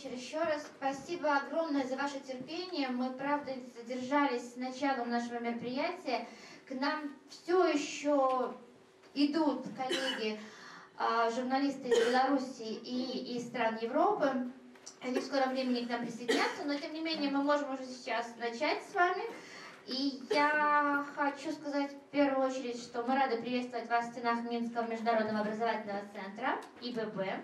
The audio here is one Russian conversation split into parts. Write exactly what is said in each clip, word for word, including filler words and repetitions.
вечер еще раз. Спасибо огромное за ваше терпение. Мы, правда, задержались с началом нашего мероприятия. К нам все еще идут коллеги, журналисты из Беларуси и из стран Европы. Они в скором времени к нам присоединятся, но тем не менее мы можем уже сейчас начать с вами. И я хочу сказать в первую очередь, что мы рады приветствовать вас в стенах Минского международного образовательного центра И Б Б.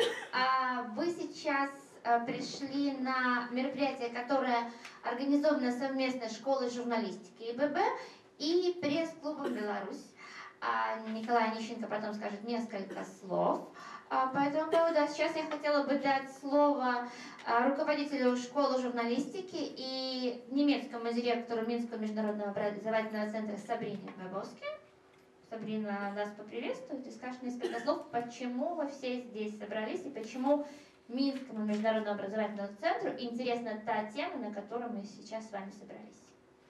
Вы сейчас пришли на мероприятие, которое организовано совместно с школой журналистики И Б Б и пресс-клубом «Беларусь». Николай Онищенко потом скажет несколько слов по этому поводу. А сейчас я хотела бы дать слово руководителю школы журналистики и немецкому директору Минского международного образовательного центра Сабрине Бабовски. Сабрина нас поприветствует и скажет несколько слов, почему вы все здесь собрались и почему Минскому международному образовательному центру интересна та тема, на которой мы сейчас с вами собрались.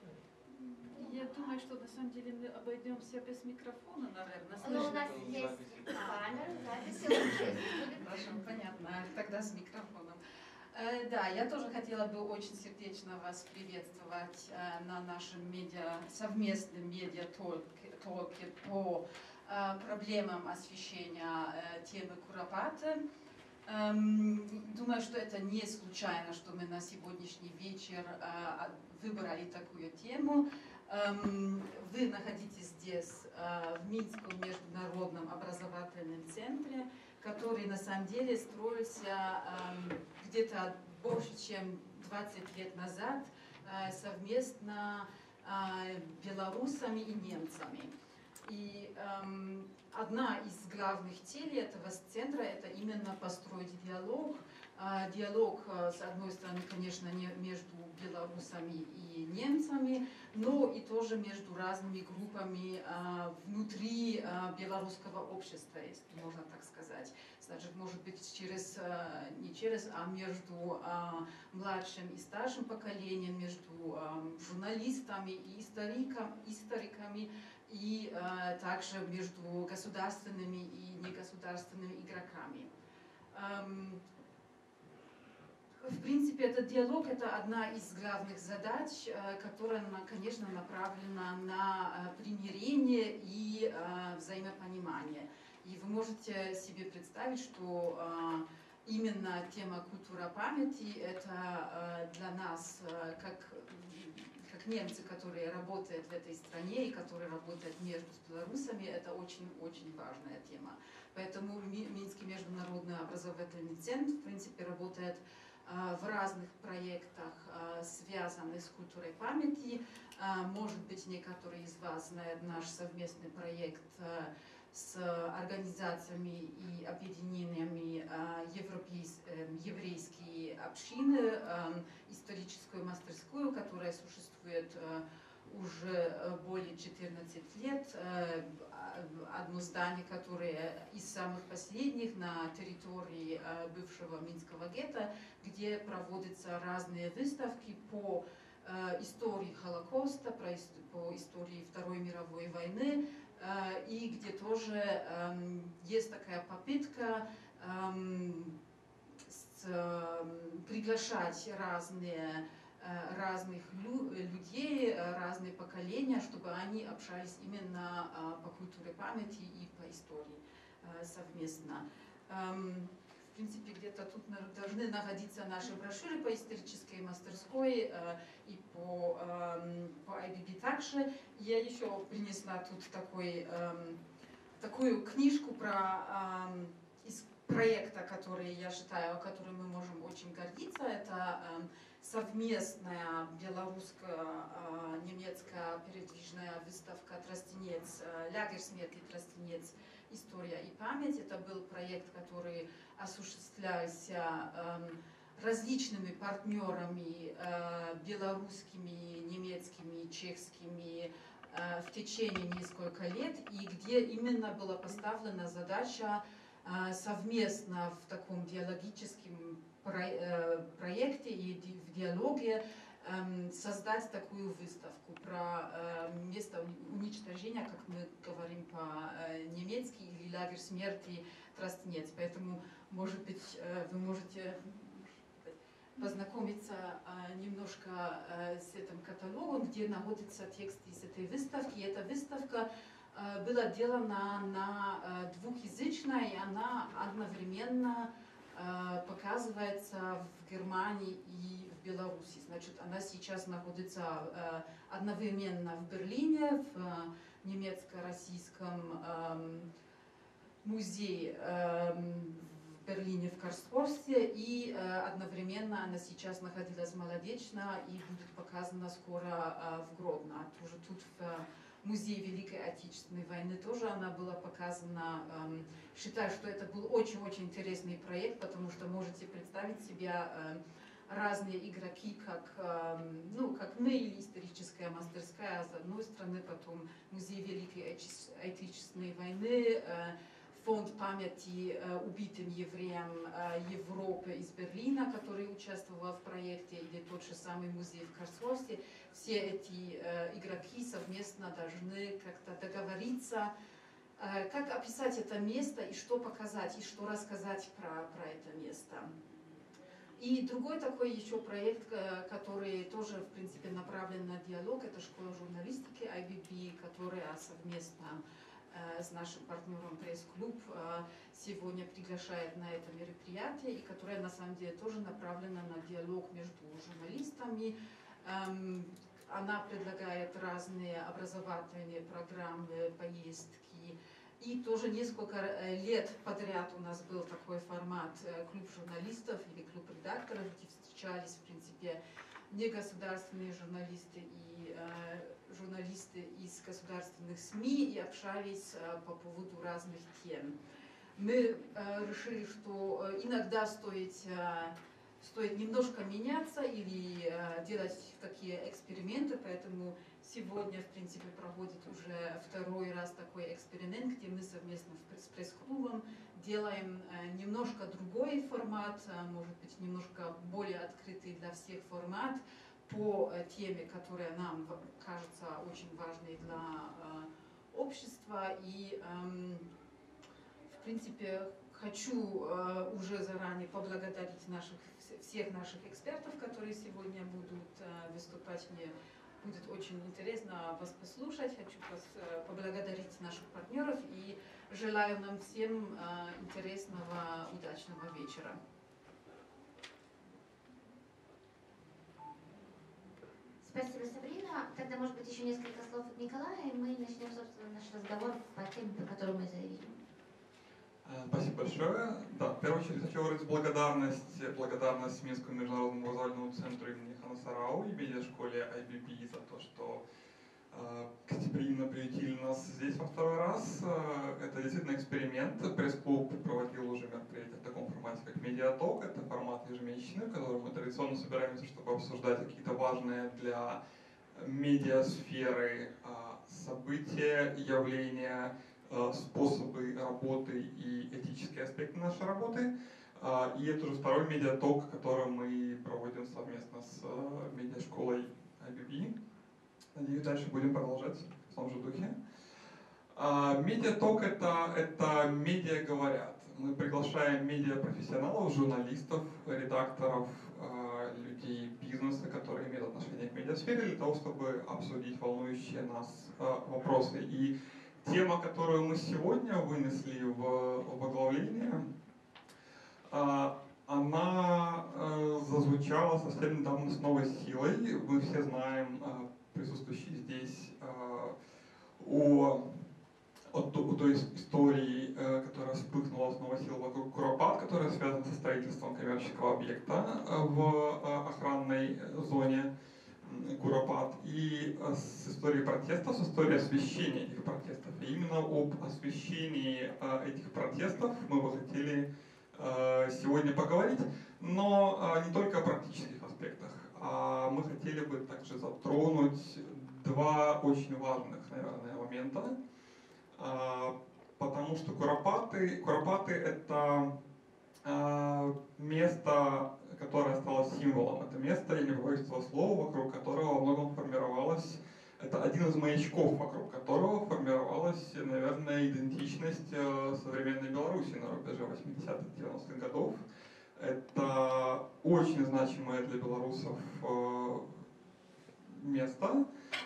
Я думаю, что на самом деле мы обойдемся без микрофона, наверное. Ну, у нас есть камера, записи лучше. Хорошо, понятно. Тогда с микрофоном. Э, да, я тоже хотела бы очень сердечно вас приветствовать э, на нашем медиа, совместном медиа-толке по э, проблемам освещения э, темы Куропаты. Эм, думаю, что это не случайно, что мы на сегодняшний вечер э, выбрали такую тему. Эм, вы находитесь здесь, э, в Минском международном образовательном центре, который на самом деле строился э, где-то больше, чем двадцать лет назад э, совместно э, белорусами и немцами. И эм, одна из главных целей этого центра – это именно построить диалог. Э, диалог, э, с одной стороны, конечно, не между белорусами и немцами, но и тоже между разными группами э, внутри э, белорусского общества, если можно так сказать. Значит, может быть, через, э, не через, а между э, младшим и старшим поколением, между э, журналистами и историком, историками, и э, также между государственными и негосударственными игроками. Эм, в принципе, этот диалог – это одна из главных задач, э, которая, конечно, направлена на э, примирение и э, взаимопонимание. И вы можете себе представить, что э, именно тема культура памяти – это э, для нас, э, как как немцы, которые работают в этой стране и которые работают между белорусами, это очень-очень важная тема. Поэтому Минский международный образовательный центр, в принципе, работает э, в разных проектах, э, связанных с культурой памяти. Э, может быть, некоторые из вас знают наш совместный проект э, с организациями и объединениями еврейские общины, историческую мастерскую, которая существует уже более четырнадцати лет. Одно здание, которое из самых последних на территории бывшего Минского гетто, где проводятся разные выставки по истории Холокоста, по истории Второй мировой войны, и где тоже э, есть такая попытка э, с, э, приглашать разные, э, разных лю людей, разные поколения, чтобы они общались именно э, по культуре памяти и по истории э, совместно. Эм, В принципе, где-то тут должны находиться наши брошюры по исторической мастерской э, и по, э, по I B B также. Я еще принесла тут такой, э, такую книжку про, э, из проекта, который, я считаю, которым мы можем очень гордиться. Это э, совместная белорусско-немецкая передвижная выставка «Тростенец», «Лагерь смерти Тростенец. История и память». Это был проект, который осуществлялся э, различными партнерами, э, белорусскими, немецкими, чешскими э, в течение нескольких лет, и где именно была поставлена задача э, совместно в таком диалогическом про, э, проекте и в диалоге создать такую выставку про э, место уничтожения, как мы говорим по-немецки, или лагерь смерти Тростенец. Поэтому, может быть, э, вы можете познакомиться э, немножко э, с этим каталогом, где находится текст из этой выставки. И эта выставка э, была сделана на э, двухязычной, и она одновременно э, показывается в Германии и в Беларуси. Значит, она сейчас находится э, одновременно в Берлине, в э, немецко-российском э, музее э, в Берлине, в Карлсхорсте, и э, одновременно она сейчас находилась молодечно и будет показана скоро э, в Гродно. Тоже тут в э, музее Великой Отечественной войны тоже она была показана. Э, считаю, что это был очень-очень интересный проект, потому что можете представить себя э, разные игроки, как, э, ну, как мы, или историческая мастерская, с одной стороны, потом музей Великой Отечественной войны, э, фонд памяти э, убитым евреям э, Европы из Берлина, который участвовал в проекте, или тот же самый музей в Карлсхорсте. Все эти э, игроки совместно должны как-то договориться, э, как описать это место и что показать, и что рассказать про, про это место. И другой такой еще проект, который тоже, в принципе, направлен на диалог, это школа журналистики ай би би, которая совместно с нашим партнером пресс-клуб сегодня приглашает на это мероприятие, и которая на самом деле тоже направлена на диалог между журналистами. Она предлагает разные образовательные программы, поездки. И тоже несколько лет подряд у нас был такой формат клуб журналистов или клуб редакторов, где встречались, в принципе, негосударственные журналисты и э, журналисты из государственных СМИ и общались э, по поводу разных тем. Мы э, решили, что иногда стоит, э, стоит немножко меняться или э, делать такие эксперименты, поэтому сегодня, в принципе, проводит уже второй раз такой эксперимент, где мы совместно с пресс-клубом делаем немножко другой формат, может быть, немножко более открытый для всех формат по теме, которая нам кажется очень важной для общества. И, в принципе, хочу уже заранее поблагодарить наших, всех наших экспертов, которые сегодня будут выступать. Мне будет очень интересно вас послушать. Хочу вас поблагодарить наших партнеров и желаю нам всем интересного, удачного вечера. Спасибо, Сабрина. Тогда, может быть, еще несколько слов от Николая, и мы начнем, собственно, наш разговор по теме, по которой мы заявили. Спасибо большое. Да, в первую очередь хочу выразить благодарность, благодарность Минскому международному образовательному центру имени Ханаса Рау и медиашколе ай би би за то, что э, гостеприимно приютили нас здесь во второй раз. Э, это действительно эксперимент. Пресс-клуб проводил уже мероприятие в таком формате, как медиаток. Это формат ежемесячный, в котором мы традиционно собираемся, чтобы обсуждать какие-то важные для медиасферы э, события, явления, способы работы и этические аспекты нашей работы. И это уже второй медиаток, который мы проводим совместно с медиашколой ай би би. Надеюсь, дальше будем продолжать в том же духе. Медиаток это, это медиа говорят. Мы приглашаем медиапрофессионалов, журналистов, редакторов, людей бизнеса, которые имеют отношение к медиасфере, для того, чтобы обсудить волнующие нас вопросы. И тема, которую мы сегодня вынесли в, в оглавление, она зазвучала совсем недавно с новой силой. Мы все знаем, присутствующие здесь, о, о, о той истории, которая вспыхнула с новой силой вокруг Куропат, которая связана со строительством коммерческого объекта в охранной зоне Куропат, и с историей протестов, с историей освещения этих протестов. И именно об освещении этих протестов мы бы хотели сегодня поговорить, но не только о практических аспектах, а мы хотели бы также затронуть два очень важных, наверное, момента, потому что Куропаты, Куропаты это место, которое стало символом. Это место, я не побоюсь этого слова, вокруг которого во многом формировалась, это один из маячков, вокруг которого формировалась, наверное, идентичность современной Беларуси на рубеже восьмидесятых-девяностых годов. Это очень значимое для белорусов место,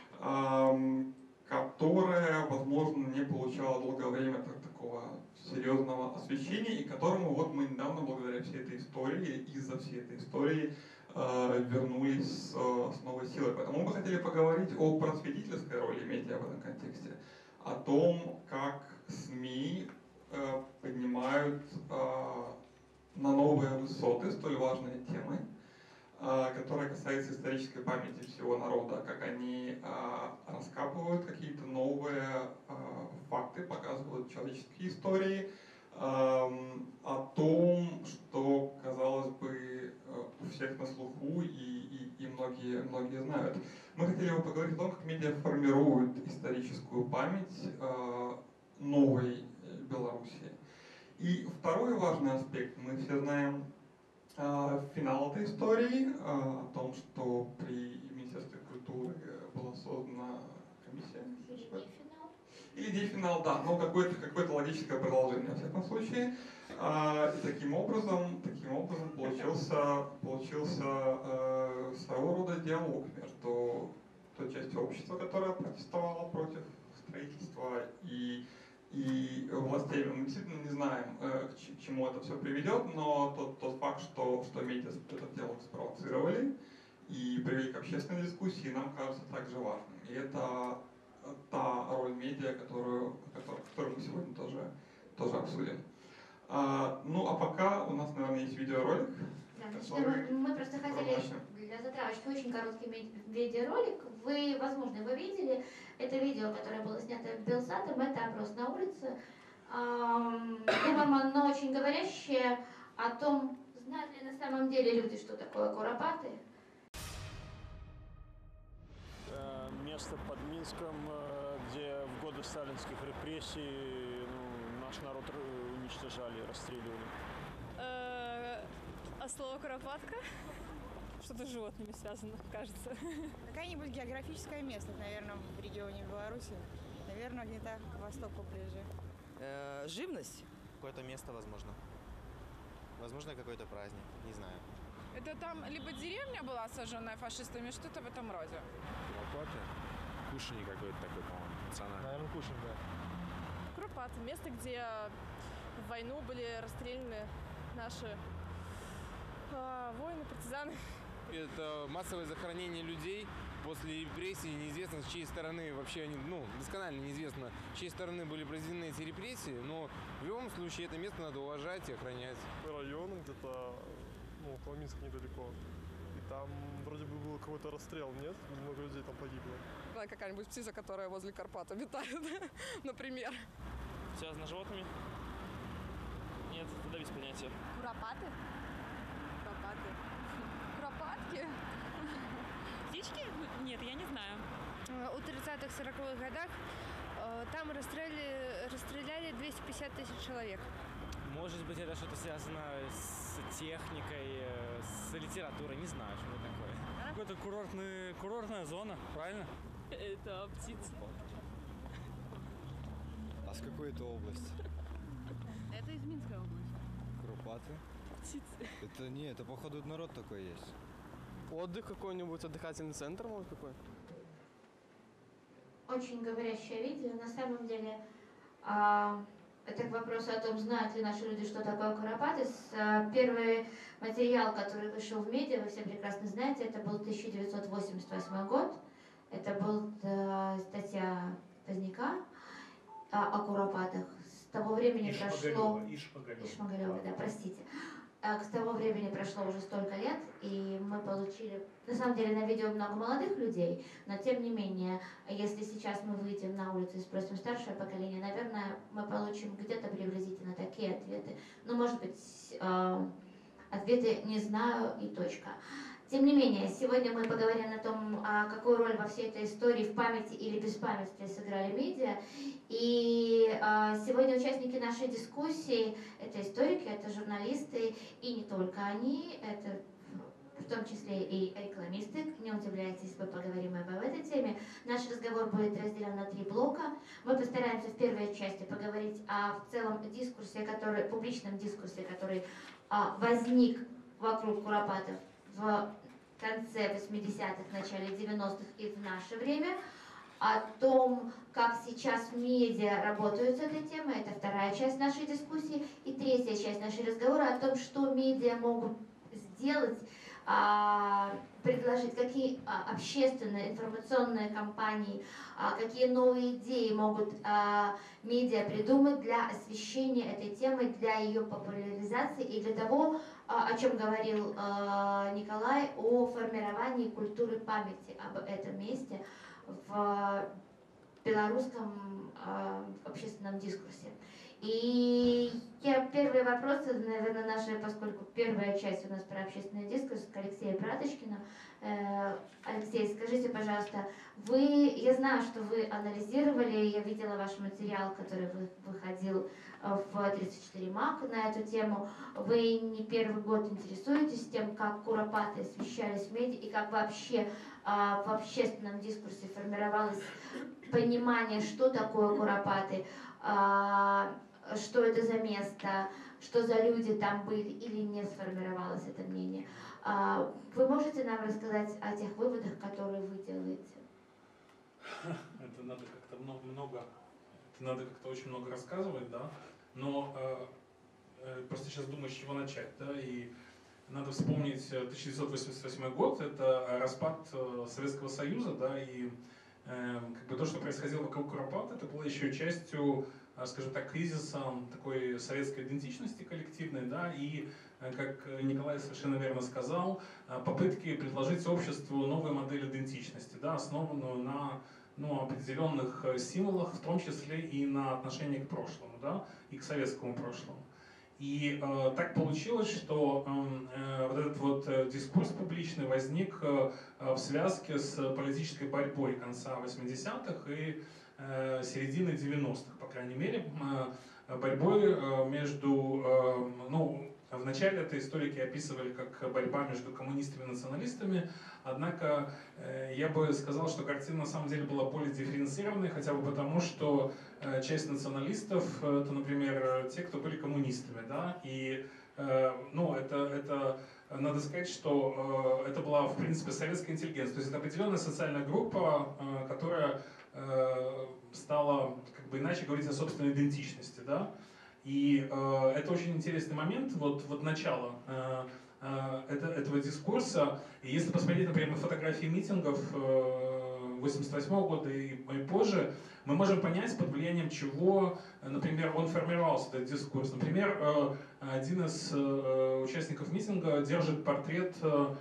которое, возможно, не получало долгое время такого серьезного освещения, и которому вот мы недавно, благодаря всей этой истории, из-за всей этой истории, вернулись с новой силой. Поэтому мы бы хотели поговорить о просветительской роли медиа в этом контексте, о том, как СМИ поднимают на новые высоты столь важные темы, которая касается исторической памяти всего народа, как они раскапывают какие-то новые факты, показывают человеческие истории, о том, что, казалось бы, у всех на слуху и, и, и многие, многие знают. Мы хотели бы поговорить о том, как медиа формируют историческую память новой Беларуси. И второй важный аспект, мы все знаем финал этой истории, о том, что при Министерстве культуры была создана комиссия. Или не финал, да, но какое-то какое-то логическое продолжение, во всяком случае. И таким образом, таким образом получился, получился своего рода диалог между той частью общества, которая протестовала против строительства, и и властей. Мы действительно не знаем, к чему это все приведет, но тот, тот факт, что, что медиа этот диалог спровоцировали и привели к общественной дискуссии, нам кажется также важным. И это та роль медиа, которую, которую мы сегодня тоже, тоже обсудим. А, ну, а пока у нас, наверное, есть видеоролик. Да, который... Мы просто хотели для затравочки очень короткий видеоролик. Вы, возможно, вы видели это видео, которое было снято Белсатом, это опрос на улице. Думаю, оно очень говорящее о том, знают ли на самом деле люди, что такое куропаты. Место под Минском, где в годы сталинских репрессий ну, наш народ уничтожали, расстреливали. А слово «куропатка»? Что-то с животными связано, кажется. Какая-нибудь географическая местность, наверное, в регионе Беларуси. Наверное, где-то к востоку ближе. Э, живность? Какое-то место, возможно. Возможно, какой-то праздник, не знаю. Это там либо деревня была сожженная фашистами, что-то в этом роде. Куропаты? Кушанье какое-то такое, по-моему, национальное. Наверное, Кушинь, да. Куропаты. Место, где в войну были расстреляны наши а, воины, партизаны. Это массовое захоронение людей после репрессий, неизвестно, с чьей стороны вообще они, ну, досконально неизвестно, с чьей стороны были произведены эти репрессии, но в любом случае это место надо уважать и охранять. Район где-то, ну, около Минска недалеко. И там вроде бы был какой-то расстрел, нет? Много людей там погибло. Какая-нибудь птица, которая возле Карпат обитает, например. Связано с животными? Нет, тогда без понятия. Куропаты? Куропаты. Куропатки? Птички? Нет, я не знаю. У тридцатых-сороковых годах там расстреляли, расстреляли двести пятьдесят тысяч человек. Может быть, это что-то связано с техникой, с литературой, не знаю, что это такое. Какая-то курортная, курортная зона, правильно? Это птица. А с какой это области? Это из Минской области. Куропаты? Птицы. Это не, это походу народ такой есть. Отдых какой-нибудь, отдыхательный центр, может, какой? Очень говорящее видео. На самом деле, а, это к вопросу о том, знают ли наши люди, что такое куропаты. А, первый материал, который вышел в медиа, вы все прекрасно знаете, это был тысяча девятьсот восемьдесят восьмой год. Это была а, статья Поздняка а, о куропатах. С того времени и прошло... И Шмагалева. И Шмагалева, да, простите. С того времени прошло уже столько лет, и мы получили, на самом деле, на видео много молодых людей, но тем не менее, если сейчас мы выйдем на улицу и спросим старшее поколение, наверное, мы получим где-то приблизительно такие ответы. Ну, может быть, э, ответы «не знаю» и точка. Тем не менее, сегодня мы поговорим о том, какую роль во всей этой истории в памяти или беспамятстве сыграли медиа. И сегодня участники нашей дискуссии – это историки, это журналисты, и не только они, это в том числе и рекламисты. Не удивляйтесь, мы поговорим об этой теме. Наш разговор будет разделен на три блока. Мы постараемся в первой части поговорить о в целом дискурсе, который, публичном дискурсе, который а, возник вокруг куропатов в конце восьмидесятых, начале девяностых и в наше время, о том, как сейчас медиа работают с этой темой, это вторая часть нашей дискуссии, и третья часть нашего разговора о том, что медиа могут сделать, а, предложить, какие а, общественные информационные кампании, а, какие новые идеи могут а, медиа придумать для освещения этой темы, для ее популяризации и для того, а, о чем говорил а, Николай, о формировании культуры памяти об этом месте в белорусском э, общественном дискурсе. И я первые вопросы, наверное, наши, поскольку первая часть у нас про общественный дискурс, к Алексею Браточкину. Э, Алексей, скажите, пожалуйста, вы, я знаю, что вы анализировали, я видела ваш материал, который вы, выходил в тридцать четыре мак на эту тему. Вы не первый год интересуетесь тем, как куропаты освещались в медиа и как вообще а, в общественном дискурсе формировалось понимание, что такое куропаты, а, что это за место, что за люди там были, или не сформировалось это мнение. А, вы можете нам рассказать о тех выводах, которые вы делаете? Это надо как-то много, много, это надо как-то очень много рассказывать, да. Но э, э, просто сейчас думаю, с чего начать, да. И надо вспомнить тысяча девятьсот восемьдесят восьмой год, это распад э, Советского Союза, да, и э, как бы то, что происходило вокруг куропат, это было еще частью, э, скажем так, кризиса такой советской идентичности коллективной, да, и как Николай совершенно верно сказал, попытки предложить обществу новую модель идентичности, да, основанную на ну, определенных символах, в том числе и на отношении к прошлому, да, и к советскому прошлому. И э, так получилось, что э, вот этот вот дискурс публичный возник э, в связке с политической борьбой конца восьмидесятых и э, середины девяностых, по крайней мере, э, борьбой э, между, э, ну, вначале это историки описывали как борьба между коммунистами и националистами, однако э, я бы сказал, что картина на самом деле была более дифференцированной, хотя бы потому, что э, часть националистов, э, это, например, те, кто были коммунистами, да, и э, ну, это, это, надо сказать, что э, это была, в принципе, советская интеллигенция, то есть это определенная социальная группа, э, которая э, стала, как бы иначе говорить, о собственной идентичности, да. И э, это очень интересный момент, вот, вот начало э, э, это, этого дискурса. И если посмотреть, например, на фотографии митингов э, восемьдесят восьмого года и, и позже, мы можем понять, под влиянием чего, например, он формировался, этот дискурс. Например, э, один из э, участников митинга держит портрет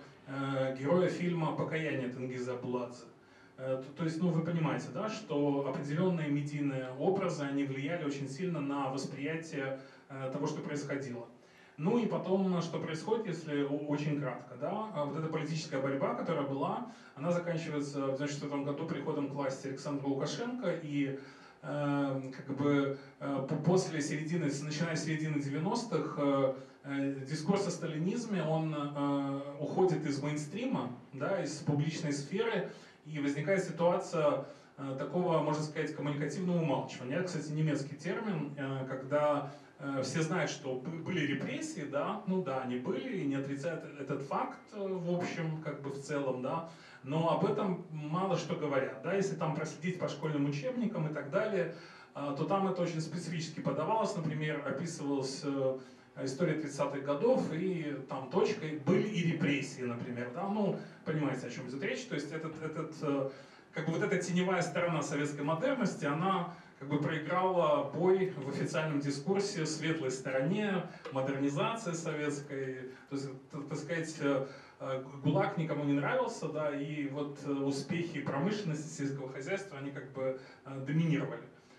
э, героя фильма «Покаяние» Тенгиза Абуладзе. То есть, ну, вы понимаете, да, что определенные медийные образы, они влияли очень сильно на восприятие э, того, что происходило. Ну и потом, что происходит, если очень кратко, да, вот эта политическая борьба, которая была, она заканчивается в девяносто четвёртом году приходом к власти Александра Лукашенко, и э, как бы э, после середины, начиная с середины девяностых, э, э, дискурс о сталинизме, он э, уходит из мейнстрима, да, из публичной сферы. И возникает ситуация э, такого, можно сказать, коммуникативного умалчивания. Это, кстати, немецкий термин, э, когда э, все знают, что были репрессии, да, ну да, они были, и не отрицают этот факт, э, в общем, как бы в целом, да, но об этом мало что говорят, да, если там проследить по школьным учебникам и так далее, э, то там это очень специфически подавалось, например, описывалась э, история тридцатых годов, и там точкой были и репрессии, например, да, ну, понимаете, о чем идет речь, то есть этот, этот, как бы вот эта теневая сторона советской модерности, она как бы проиграла бой в официальном дискурсе светлой стороне, модернизации советской, то есть, так сказать, ГУЛАГ никому не нравился, да, и вот успехи промышленности, сельского хозяйства, они как бы доминировали.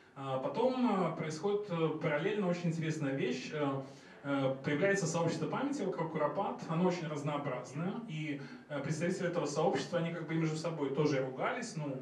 Потом происходит параллельно очень интересная вещь. Появляется сообщество памяти вокруг куропат, оно очень разнообразное, и представители этого сообщества, они как бы между собой тоже ругались, ну,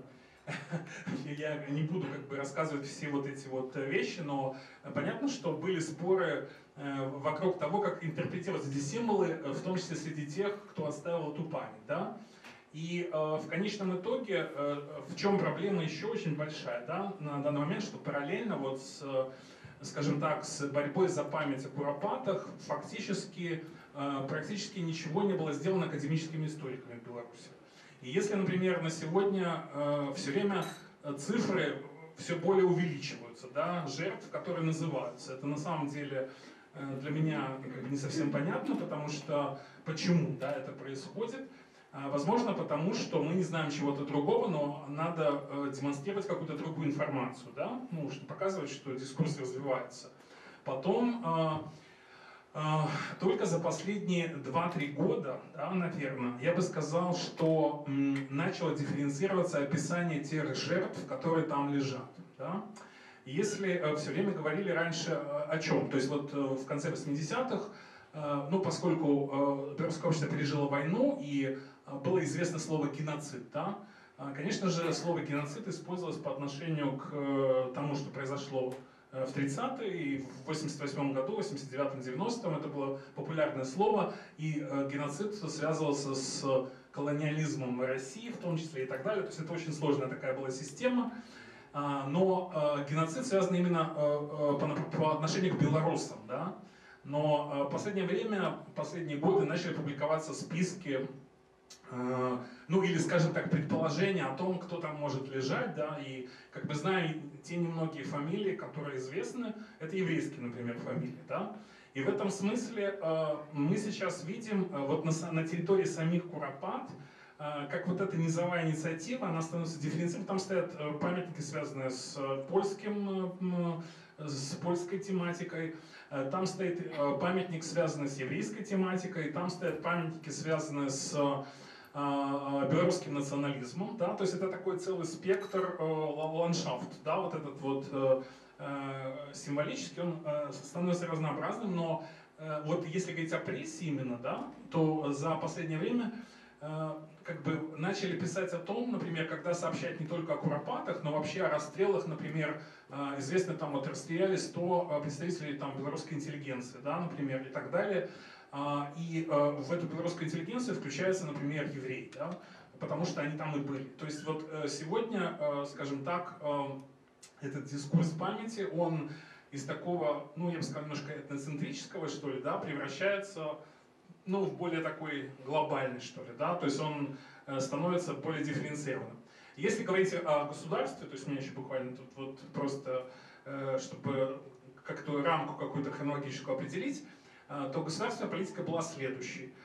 я не буду как бы рассказывать все вот эти вот вещи, но понятно, что были споры вокруг того, как интерпретировать эти символы, в том числе среди тех, кто оставил эту память, да. И э, в конечном итоге, э, в чем проблема еще очень большая, да, на данный момент, что параллельно вот с, скажем так, с борьбой за память о куропатах фактически э, практически ничего не было сделано академическими историками в Беларуси. И если, например, на сегодня э, все время цифры все более увеличиваются, да, жертв, которые называются, это на самом деле э, для меня как бы не совсем понятно, потому что почему, да, это происходит. Возможно, потому что мы не знаем чего-то другого, но надо э, демонстрировать какую-то другую информацию, да? Ну, чтобы показывать, что дискурс развивается. Потом, э, э, только за последние два-три года, да, наверное, я бы сказал, что м, начало дифференцироваться описание тех жертв, которые там лежат. Да? Если э, все время говорили раньше э, о чем? То есть вот э, в конце восьмидесятых, э, ну, поскольку э, белорусское общество пережило войну и было известно слово «геноцид». Да? Конечно же, слово «геноцид» использовалось по отношению к тому, что произошло в тридцатые, и в восемьдесят восьмом году, восемьдесят девятом — девяностом это было популярное слово, и геноцид связывался с колониализмом России в том числе и так далее. То есть это очень сложная такая была система. Но геноцид связан именно по отношению к белорусам. Да? Но в последнее время, последние годы начали публиковаться списки, ну или, скажем так, предположения о том, кто там может лежать, да, и, как бы знаем, те немногие фамилии, которые известны, это еврейские, например, фамилии, да, и в этом смысле мы сейчас видим вот на, на территории самих Куропат, как вот эта низовая инициатива, она становится дифференцированной, там стоят памятники, связанные с польским, с польской тематикой, там стоит памятник, связанный с еврейской тематикой, там стоят памятники, связанные с белорусским национализмом, да, то есть это такой целый спектр э, ландшафт, да, вот этот вот э, символический, он э, становится разнообразным, но э, вот если говорить о прессе именно, да, то за последнее время э, как бы начали писать о том, например, когда сообщать не только о куропатах, но вообще о расстрелах, например, э, известно, там вот расстреляли сто представителей там белорусской интеллигенции, да, например, и так далее. И в эту белорусскую интеллигенцию включается, например, евреи, да, потому что они там и были. То есть вот сегодня, скажем так, этот дискурс памяти, он из такого, ну я бы сказал, немножко этноцентрического, что ли, да, превращается, ну, в более такой глобальный, что ли, да, то есть он становится более дифференцированным. Если говорить о государстве, то есть мне еще буквально тут вот просто, чтобы как-то рамку какую-то хронологическую определить, то государственная политика была следующей.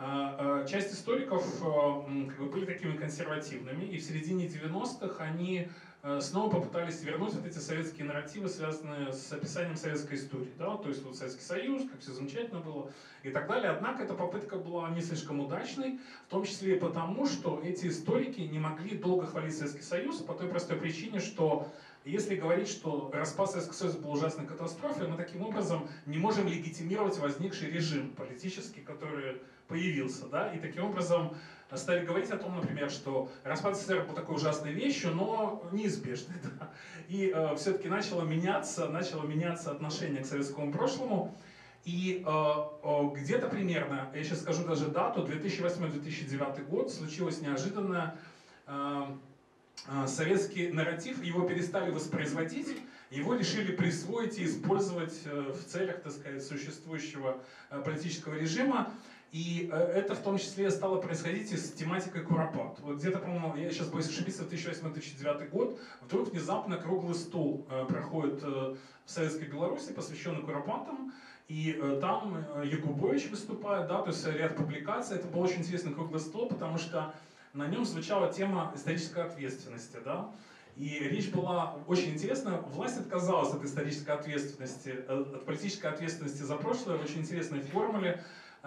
Часть историков как бы, были такими консервативными, и в середине девяностых они снова попытались вернуть вот эти советские нарративы, связанные с описанием советской истории. Да? То есть вот Советский Союз, как все замечательно было, и так далее. Однако эта попытка была не слишком удачной, в том числе и потому, что эти историки не могли долго хвалить Советский Союз по той простой причине, что если говорить, что распад Советского Союза был ужасной катастрофой, мы таким образом не можем легитимировать возникший режим политический, который появился. Да? И таким образом стали говорить о том, например, что распад СССР был такой ужасной вещью, но неизбежной. Да? И э, все-таки начало меняться, начало меняться отношение к советскому прошлому. И э, э, где-то примерно, я сейчас скажу даже дату, две тысячи восьмой — две тысячи девятый год, случилось неожиданно. Э, Советский нарратив, его перестали воспроизводить, его решили присвоить и использовать в целях, так сказать, существующего политического режима. И это в том числе стало происходить и с тематикой Куропат. Вот где-то, по-моему, я сейчас боюсь ошибиться, две тысячи восьмой — две тысячи девятый год, вдруг внезапно круглый стол проходит в Советской Беларуси, посвященный Куропатам. И там Якубович выступает, да, то есть ряд публикаций. Это был очень интересный круглый стол, потому что на нем звучала тема исторической ответственности, да, и речь была очень интересная. Власть отказалась от исторической ответственности, от политической ответственности за прошлое в очень интересной формуле.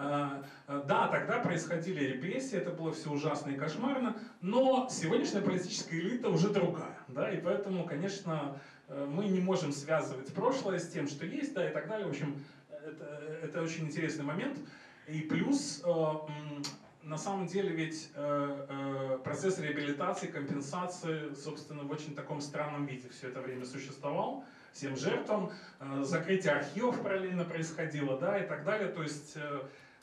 Да, тогда происходили репрессии, это было все ужасно и кошмарно, но сегодняшняя политическая элита уже другая, да, и поэтому, конечно, мы не можем связывать прошлое с тем, что есть, да, и так далее. В общем, это, это очень интересный момент. И плюс на самом деле ведь э, э, процесс реабилитации, компенсации, собственно, в очень таком странном виде все это время существовал, всем жертвам, э, закрытие архивов параллельно происходило, да, и так далее. То есть э,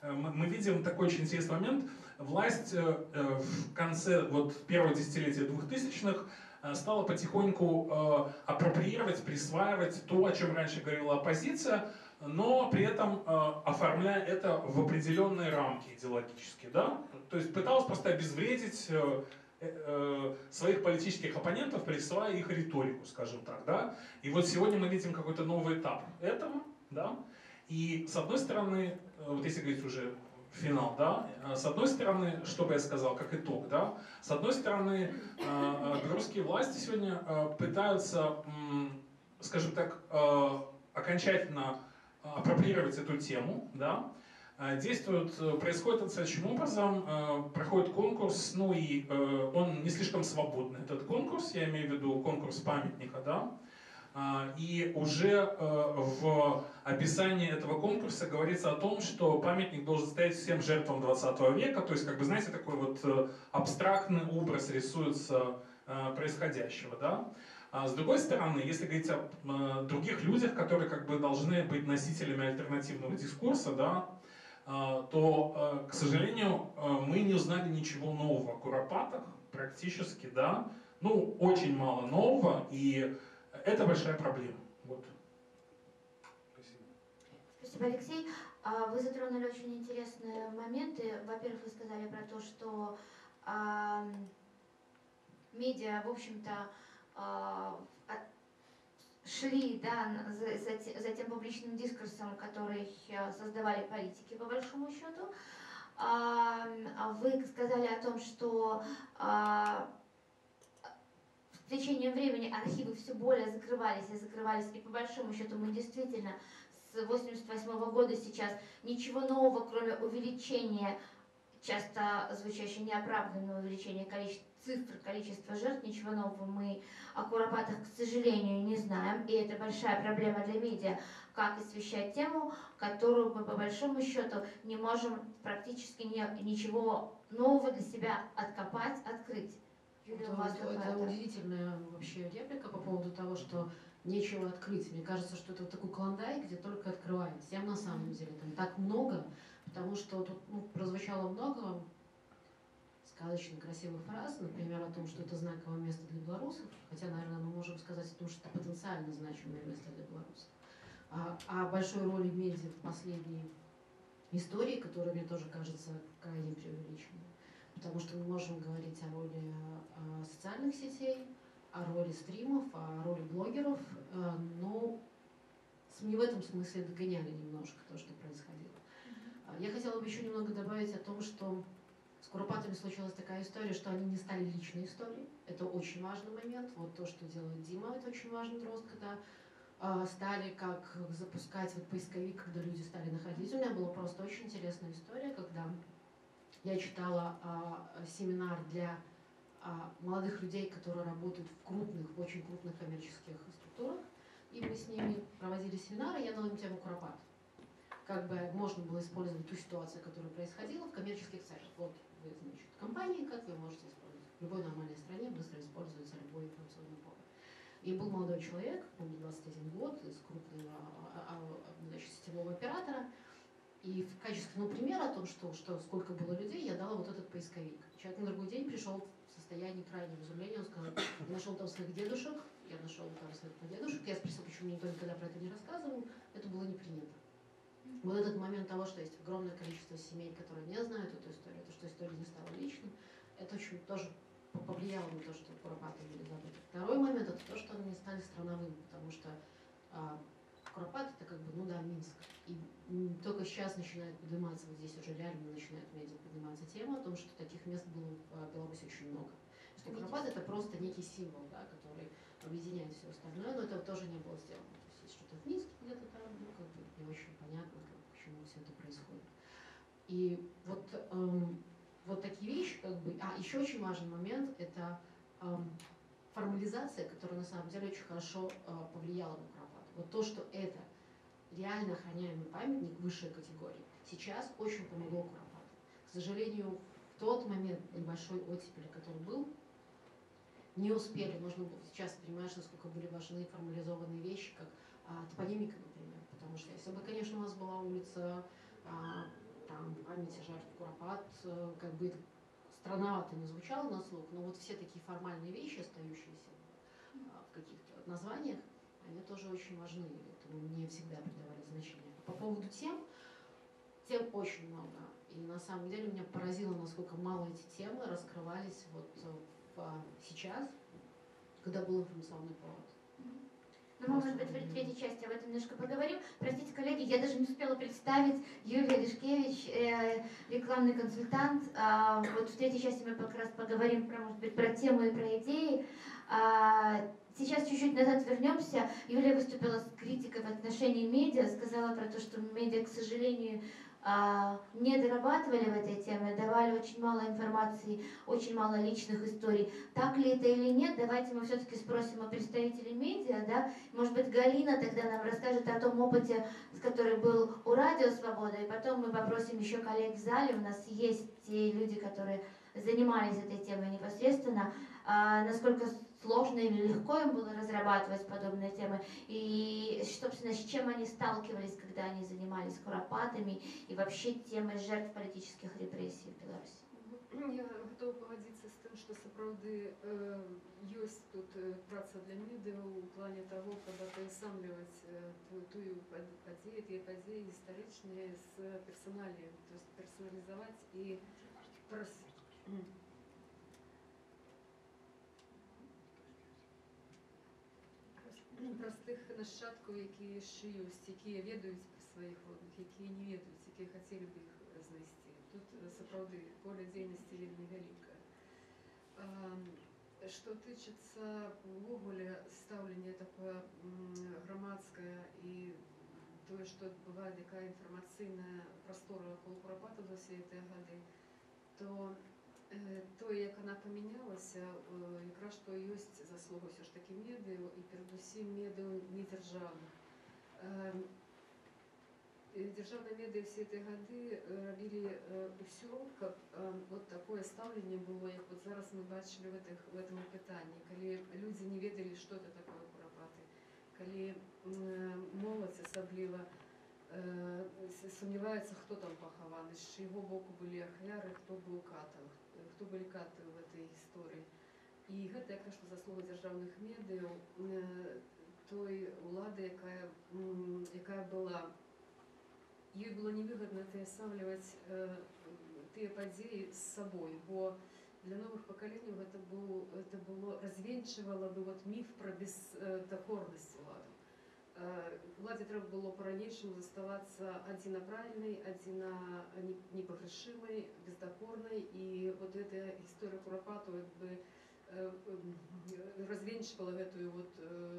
мы видим такой очень интересный момент. Власть в конце вот, первого десятилетия двухтысячных стала потихоньку апроприировать, присваивать то, о чем раньше говорила оппозиция, но при этом оформляя это в определенные рамки идеологические. Да? То есть пыталась просто обезвредить своих политических оппонентов, присваивая их риторику, скажем так. Да? И вот сегодня мы видим какой-то новый этап этого. Да? И с одной стороны, вот если говорить уже финал, да, с одной стороны, что бы я сказал, как итог, да, с одной стороны, белорусские власти сегодня пытаются, скажем так, окончательно апроприировать эту тему, да, действуют, происходит это следующим образом, проходит конкурс, ну и он не слишком свободный, этот конкурс, я имею в виду конкурс памятника, да, и уже в описании этого конкурса говорится о том, что памятник должен стоять всем жертвам двадцатого века, то есть, как бы, знаете, такой вот абстрактный образ рисуется происходящего, да. А с другой стороны, если говорить о других людях, которые как бы должны быть носителями альтернативного дискурса, да, то, к сожалению, мы не узнали ничего нового о куропатах практически, да, ну, очень мало нового, и это большая проблема. Вот. Спасибо. Спасибо, Алексей. Вы затронули очень интересные моменты. Во-первых, вы сказали про то, что э, медиа, в общем-то, э, шли, да, за, за, за тем публичным дискурсом, который создавали политики, по большому счету. Э, вы сказали о том, что э, с течением времени архивы все более закрывались и закрывались, и по большому счету мы действительно с восемьдесят восьмого года сейчас ничего нового, кроме увеличения, часто звучащего неоправданного увеличения количества цифр, количества жертв, ничего нового мы о куропатах, к сожалению, не знаем, и это большая проблема для медиа, как освещать тему, которую мы по большому счету не можем практически не, ничего нового для себя откопать, открыть. Это, это, это удивительная вообще реплика по поводу того, что нечего открыть. Мне кажется, что это такой клондайк, где только открываем. Всем на самом деле там так много, потому что тут ну, прозвучало много сказочно красивых фраз, например, о том, что это знаковое место для белорусов, хотя, наверное, мы можем сказать о том, что это потенциально значимое место для белорусов. А, а большой роли медиа в последней истории, которая мне тоже кажется крайне преувеличенной. Потому что мы можем говорить о роли э, социальных сетей, о роли стримов, о роли блогеров, э, но СМИ в этом смысле догоняли немножко то, что происходило. Mm-hmm. Я хотела бы еще немного добавить о том, что с куропатами случилась такая история, что они не стали личной историей. Это очень важный момент. Вот то, что делает Дима, это очень важный рост, когда э, стали как запускать вот поисковик, когда люди стали находить. У меня была просто очень интересная история, когда я читала а, семинар для а, молодых людей, которые работают в крупных, в очень крупных коммерческих структурах. И мы с ними проводили семинары, я дала им тему куропат. Как бы можно было использовать ту ситуацию, которая происходила в коммерческих целях. Вот вы, значит, компании, как вы можете использовать. В любой нормальной стране быстро используется любой информационный повод. И был молодой человек, ему двадцать один год, из крупного а, а, значит, сетевого оператора. И в качестве ну, примера о том, что, что сколько было людей, я дала вот этот поисковик. Человек на другой день пришел в состоянии крайнего изумления, он сказал, я нашел там своих дедушек, я нашел там своих прадедушек, я спросила, почему мне никто никогда про это не рассказывал, это было не принято. Вот этот момент того, что есть огромное количество семей, которые не знают эту историю, то, что история не стала личной, это очень тоже повлияло на то, что куропаты были забыты. Второй момент, это то, что они не стали страновыми, потому что а, Куропат это как бы, ну да, Минск. И только сейчас начинает подниматься, вот здесь уже реально начинает медиа подниматься тема о том, что таких мест было в Беларуси очень много. Что Куропат это просто некий символ, да, который объединяет все остальное, но этого тоже не было сделано. То есть есть что-то в Минске где-то там, ну как бы не очень понятно, как, почему все это происходит. И вот, эм, вот такие вещи, как бы. А еще очень важный момент это эм, формализация, которая на самом деле очень хорошо э, повлияла на Куропат. Вот то, что это реально охраняемый памятник высшей категории, сейчас очень помогло Куропату. К сожалению, в тот момент небольшой оттепели, который был, не успели. Нужно было сейчас понимаешь, насколько были важны формализованные вещи, как а, топонимика, например. Потому что если бы, конечно, у нас была улица а, там памяти жертв Куропат, как бы это странновато не звучало на слух, но вот все такие формальные вещи, остающиеся в каких-то названиях, они тоже очень важны, этому не всегда придавали значение. По поводу тем, тем очень много. И на самом деле меня поразило, насколько мало эти темы раскрывались вот в, сейчас, когда был информационный повод. Ну, мы, может быть, в третьей части об этом немножко поговорим. Простите, коллеги, я даже не успела представить Юлия Лешкевич, э, рекламный консультант. А, вот в третьей части мы как раз поговорим про, может быть, про тему и про идеи. А, сейчас чуть-чуть назад вернемся. Юлия выступила с критикой в отношении медиа, сказала про то, что медиа, к сожалению, не дорабатывали в этой теме, давали очень мало информации, очень мало личных историй. Так ли это или нет, давайте мы все-таки спросим у представителей медиа, да? Может быть, Галина тогда нам расскажет о том опыте, с которым был у Радио Свобода, и потом мы попросим еще коллег в зале, у нас есть те люди, которые занимались этой темой непосредственно, а, насколько сложно или легко им было разрабатывать подобные темы, и, собственно, с чем они сталкивались, когда они занимались куропатами и вообще темой жертв политических репрессий в Беларуси. Я готова погодиться з тим, що сапраўды э, ёсць тут э, праца для медыа ў плане того, каб атаясамліваць э, тую падзею, тыя падзеі гістарычныя з персаналіем, то есть персоналізаваць і прос... простых нашчадкаў, якія яшчэ ёсць, якія ведаюць пра сваіх родных, якія не ведаюць, якія хацелі б іх знайсці. Тут сапраўды поле дзейнасці вельмі вялікае. Што тычыцца увогуле стаўлення такое грамадскае і тое, што адбывае такая інфармацыйная прастора вакол куропатаў за ўсе гэтыя гады, то тое, як яна памянялася, якраз што ёсць заслуга ўсё ж такі медыа і перадусім медыа недзяржаўных. Дзяржаўныя медыа ўсе гэтыя гады рабілі ўсё, каб вот такое стаўленне было, як вот зараз мы бачылі в этом пытанні, калі людзі не ведалі, што это такое куропаты, калі моладзь асабліва сумняваецца, хто там пахаваны, з чыйго боку былі ахвяры, хто быў катам, хто былі каты в этой гісторыі. І гэта якраз што заслуга дзяржаўных медыяў той улады, якая, якая была, ёй было невыгодна атаясамліваць тыя падзеі з сабой, бо для новых пакаленняў гэта, был, это было развенчвала бы вот міф пра бездакорнасць улады. Владзе трэба было по-ранейшаму заставацца адзінаправільнай, адзіна непагрэшымай, бездакорнай, і вот эта гісторыя куропатаў як бы развенчвала гэтую вот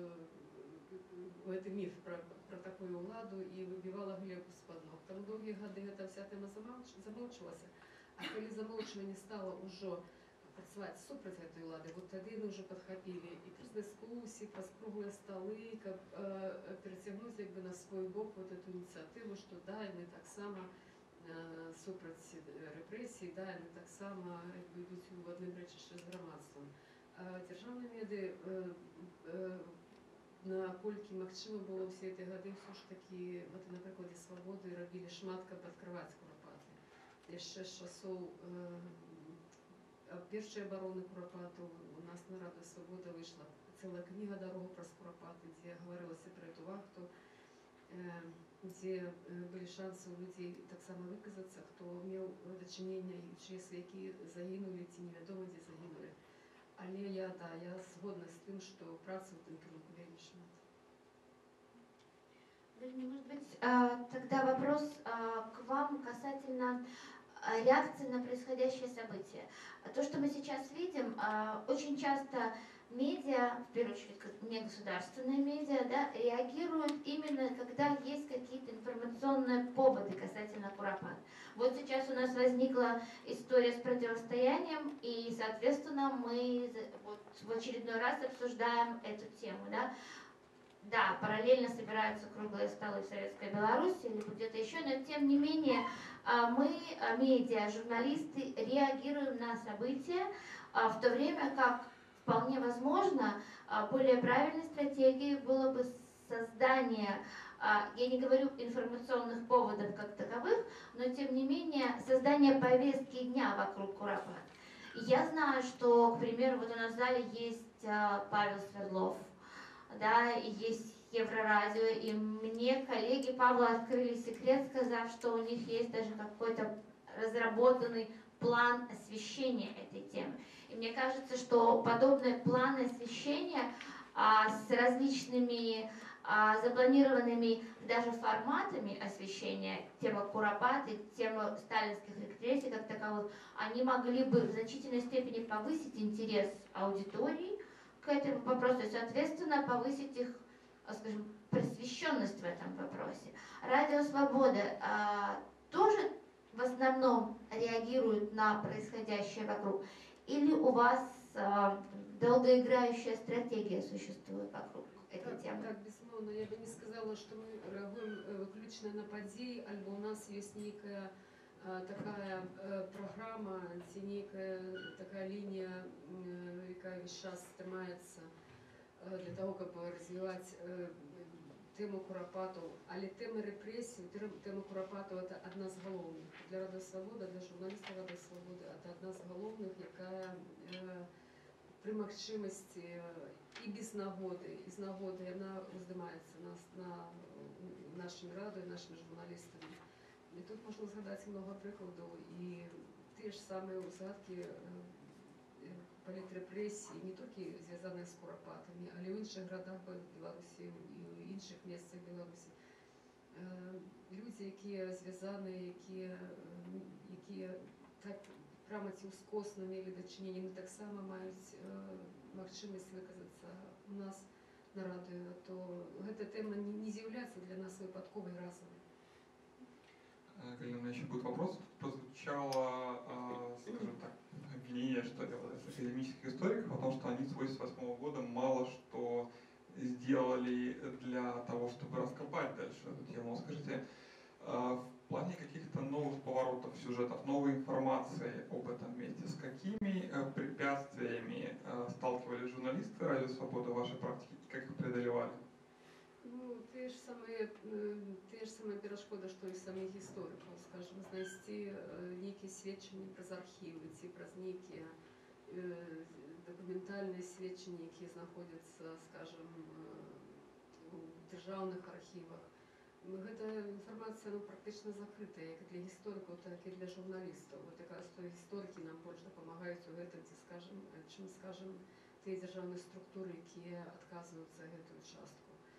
гэты міф пра, пра такую ўладу і выбівала глебу з-пад ног. Таму доўгія гады гэта вся тэма замоўчвалася, а калі замоўчванне стала ўжо працаваць супраць гэтай улады, вот тады яны ўжо падхапілі і праз дыскусіі, праз круглыя сталы, каб э, перацягнуць як бы на свой бок вот эту ініцыятыву, што да, яны таксама э, супраць рэпрэсій, да, яны таксама ідуць у адным рэчышчы з грамадствам. А дзяржаўныя медыа, э, э, наколькі магчыма было ўсе гэтыя гады, ўсё ж такі, вот на прыкладзе свабоды рабілі шмат, каб адкрываць куропаты. Яшчэ з часоў э, першай абароны куропатаў у нас на Радыё Свабода выйшла цэлая кніга «Дарога праз куропаты», дзе гаварылася пра эту вахту, дзе былі шансы ў людзей таксама выказацца, хто меў дачыненне і чые сваякі загінулі ці невядома дзе загінулі. Але я, да, я згодна з тым, што працы ў тым кірунку вельмі шмат. Может быть, тогда вопрос к вам касательно реакции на происходящее событие. То, что мы сейчас видим, очень часто медиа, в первую очередь негосударственные медиа, да, реагируют именно, когда есть какие-то информационные поводы касательно куропат. Вот сейчас у нас возникла история с противостоянием, и, соответственно, мы вот в очередной раз обсуждаем эту тему. Да. Да, параллельно собираются круглые столы в Советской Беларуси или где-то еще, но тем не менее мы, медиа, журналисты, реагируем на события, в то время как вполне возможно более правильной стратегией было бы создание создание, я не говорю информационных поводов как таковых, но тем не менее создание повестки дня вокруг Куропат. Я знаю, что, к примеру, вот у нас в зале есть Павел Свердлов, да, и есть Еврорадио, и мне коллеги Павла открыли секрет, сказав, что у них есть даже какой-то разработанный план освещения этой темы. И мне кажется, что подобные планы освещения а, с различными а, запланированными даже форматами освещения, тема Куропаты, тема сталинских репрессий как таковых, они могли бы в значительной степени повысить интерес аудитории к этому вопросу и, соответственно, повысить их, скажем, просвещенность в этом вопросе. Радио Свобода а, тоже в основном реагирует на происходящее вокруг? Или у вас а, долгоиграющая стратегия существует вокруг этой так, темы? Так, безумовно, я бы не сказала, что мы реагуем выключно на події, або у нас есть некая такая программа, некая такая линия, яка весь час тримається для того, щоб розвивати тему Куропатов, але тема репрессий, тема Куропатов – это одна з головних. Для Радіо Свобода, для журналістів Радіо Свобода – це одна з головних, яка е, при можливості і без нагоди, і з нагоди вона уздимається на, на нашим радіо, і нашими журналістами. І тут можна згадати багато прикладів, і ті ж самі згадки е, політрепресії, не тільки зв'язані з Куропатами, але й в інших городах Білорусі, і в інших місцях Білорусі. Люди, які зв'язані, які, які так прямо ці ускосно мали дочинення, вони так само мають можливість виказатися у нас на радіо, то ця тема не з'являється для нас випадковою разовою. Галина, у меня еще будет вопрос. Прозвучало, скажем так, обвинение, что ли, академических историков о том, что они с восемьдесят восьмого года мало что сделали для того, чтобы раскопать дальше эту тему. Скажите, в плане каких-то новых поворотов сюжетов, новой информации об этом месте, с какими препятствиями сталкивались журналисты Радио Свобода в вашей практике и как их преодолевали? Ну, те ж саме, те ж саме перешкода, що і самих істориків, скажімо, знайти які свідчення про архіви, ці про які документальні свідчення, які знаходяться, скажімо, у державних архівах. Ця інформація ну, практично закрита, як для істориків, так і для журналістів. От якраз то історики нам більше допомагають у цьому, скажімо, чим, скажімо, ті державні структури, які відказуються від цю частку.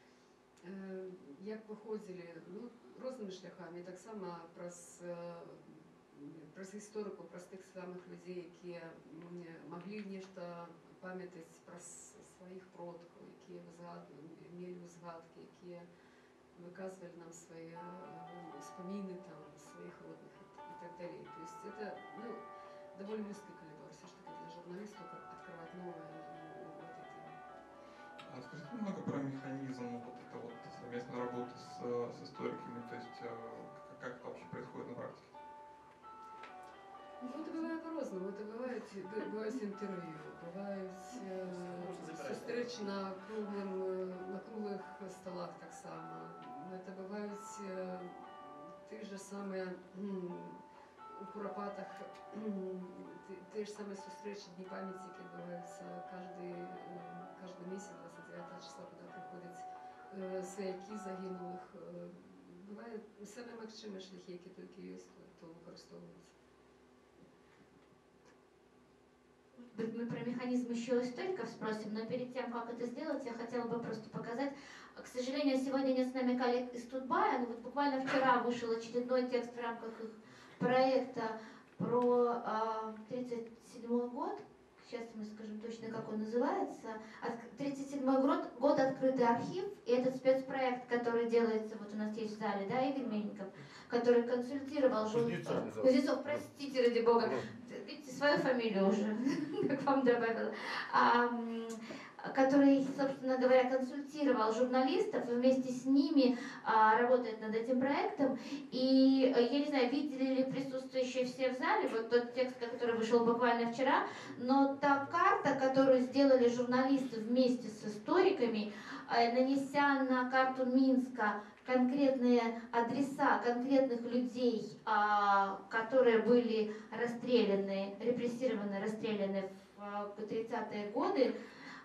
Як виходили, ну, різними шляхами, так само праз, праз істориків, праз тих самих людей, які могли нечто пам'ятати про своїх продків, які мали згадки, які виказували нам свої спомини там, своїх родних і так далі. То есть это, ну, довольно узкий коридор, все ж таки для журналистов, как открывать новое в этой теме. А скажите немного про механизм вот этой вот совместной работы с, с историками, то есть как это вообще происходит на практике? Ну, это бывает по-разному. Это бывает, бывают интервью, бывают э, встречи на, круглым, на круглых столах так само. Это бывают э, те же самые у Куропатах, те же самые встречи Дни памяти, які відбуваються каждый, каждый месяц, двадцять дев'ятого числа, куди приходять э, свояки загинулих. Э, бывают самі максимальні шляхи, які тільки є, то використовуються. Мы про механизм еще историков спросим, но перед тем, как это сделать, я хотела бы просто показать. К сожалению, сегодня нет с нами коллег из Тутбая, но вот буквально вчера вышел очередной текст в рамках их проекта про тридцать седьмой год. Сейчас мы скажем точно, как он называется. тридцать седьмой год, год открытый архив, и этот спецпроект, который делается, вот у нас есть в зале, да, Игорь Мельников, который консультировал журналистов. Кузнецов, простите, ради бога. Видите, свою фамилию уже, как вам добавила. А, который, собственно говоря, консультировал журналистов и вместе с ними а, работает над этим проектом. И я не знаю, видели ли присутствующие все в зале, вот тот текст, который вышел буквально вчера, но та карта, которую сделали журналисты вместе с историками, э, нанеся на карту Минска конкретные адреса конкретных людей, а, которые были расстреляны, репрессированы, расстреляны в тридцатые годы,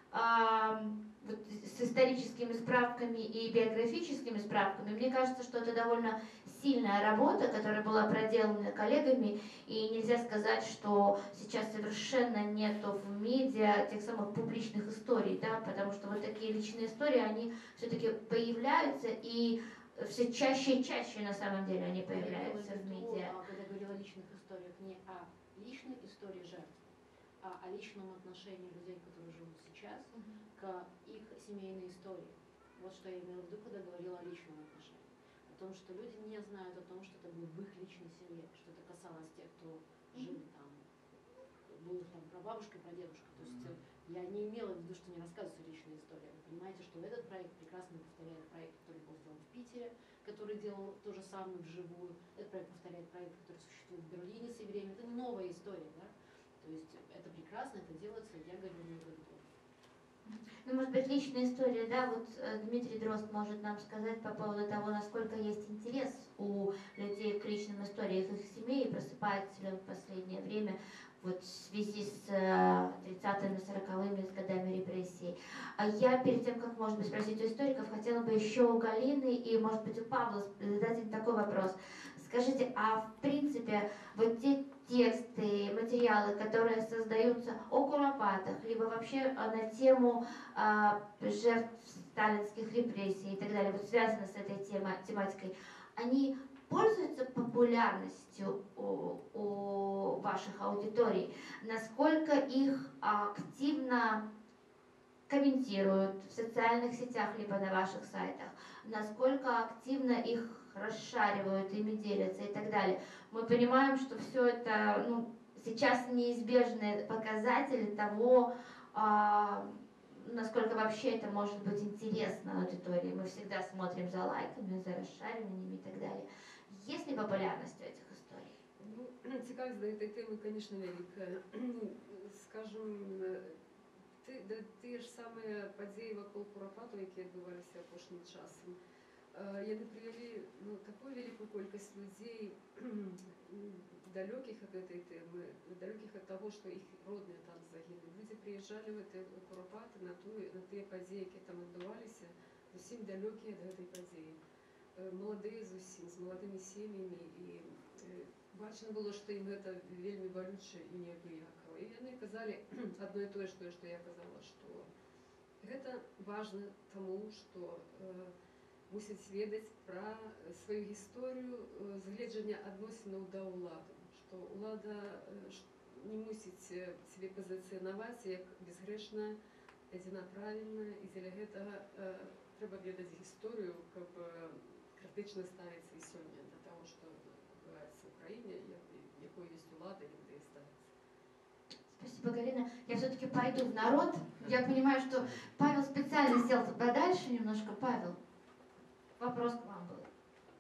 а, вот, с историческими справками и биографическими справками, мне кажется, что это довольно сильная работа, которая была проделана коллегами, и нельзя сказать, что сейчас совершенно нету в медиа тех самых публичных историй, да, потому что вот такие личные истории, они все-таки появляются, и все чаще и чаще на самом деле они появляются в медиа. Когда говорила о личных историях, не о личной истории жертв, а о личном отношении людей, которые живут сейчас, к их семейной истории. Вот что я имела в виду, когда говорила о личном отношении. О том, что люди не знают о том, что это было в их личной семье, что это касалось тех, кто жили там, был там прабабушка и прадедушка. То есть я не имела в виду, что не рассказывается личная история. Вы понимаете, что этот проект прекрасно повторяет проект, который был сделан в Питере, который делал то же самое вживую. Этот проект повторяет проект, который существует в Берлине с евреями. Это новая история, да? То есть это прекрасно, это делается, я говорю не говорю. Ну, может быть, личная история, да, вот Дмитрий Дрозд может нам сказать по поводу того, насколько есть интерес у людей к личным историям их семей, и просыпается ли он в последнее время вот в связи с тридцатыми, сороковыми, с годами репрессий. А я перед тем, как, может быть, спросить у историков, хотела бы еще у Галины и, может быть, у Павла задать им такой вопрос. Скажите, а в принципе, вот те тексты, материалы, которые создаются о Куропатах, либо вообще на тему а, жертв сталинских репрессий и так далее, вот связаны с этой тема, тематикой, они пользуются популярностью у, у ваших аудиторий? Насколько их активно комментируют в социальных сетях, либо на ваших сайтах? Насколько активно их расшаривают, ими делятся и так далее? Мы понимаем, что все это, ну, сейчас неизбежные показатели того, а, насколько вообще это может быть интересно аудитории. Мы всегда смотрим за лайками, за расшариваниями и так далее. Есть ли популярность у этих историй? Ну, цікавість до этой темы, конечно, велика. Скажем, ти, да, ті ж самі події вокруг Куропату, які відбувалися останнім часом, яны привели ну, такую великую колькость людей, далеких от этой темы, далеких от того, что их родные там загинули. Люди приезжали в эти Куропаты на, ту, на те події, які там відбувалися, зовсім далекі від этой події. Молодые зовсім, з молодими сім'ями, і бачно було, що їм це вельми болюче і неабияково. І вони казали одно і те ж, що я казала, що це важно тому, що мусить сведаць пра сваю гісторыю згледжання адносінаў да ўлады, што ўлада не мусіць себе пазіцыянаваць як безгрэшная, адзінаправільная, і дзеля гэтага трэба ведаць гісторыю, каб крытычна ставіцца і сёння да таго, што адбываецца ў краіне, якой ёсць улада і куды ставіцца. Спасибо, Галина. Я все-таки пойду в народ. Я понимаю, что Павел специально сел подальше немножко. Павел, вопрос к вам был.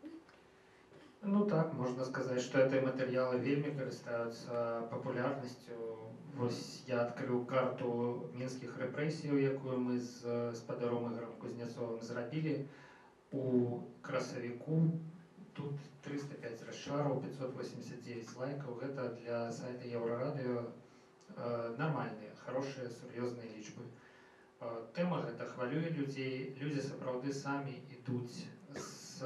Ну так, можна сказаць, што гэтыя матэрыялы вельмі карыстаюцца папулярнасцю. Вось я адкрыў карту мінскіх рэпрэсіяў, якую мы з спадаром Ігорам Кузнецовым зрабілі у красавіку. Тут триста пять расшараў, пятьсот восемьдесят девять лайкаў. Гэта для сайта Еўрарадыё э, нармальныя, хорошыя, сур'ёзныя лічбы. Э, тэма гэта хвалюе людзей. Людзі сапраўды самі ідуць з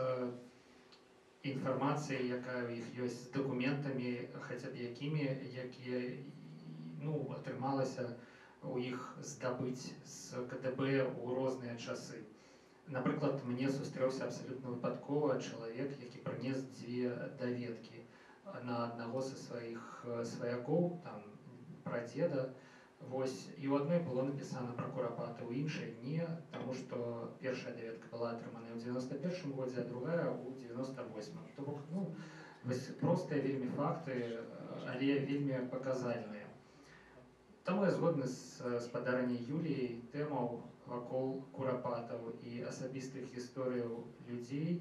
інфармацыяй, якая ў іх ёсць, з дакументамі, хаця б якімі, якія ну, атрымалася у іх здабыць з КДБ ў розныя часы. Напрыклад, мне сустрэўся абсалютна выпадкова чалавек, які прынес дзве даведкі на аднаго са сваіх сваякоў, там, прадзеда. Вось, і ў адной было напісана пра Куропаты, у іншай не, таму што першая даведка была атрыманая ў девяносто першым годзе, а другая ў девяносто восьмым. То бок, ну, вось простыя вельмі факты, але вельмі паказальныя. Таму я згодны з спадарняй Юліяй, тэмаў вакол Куропатаў і асабістых гісторыяў людзей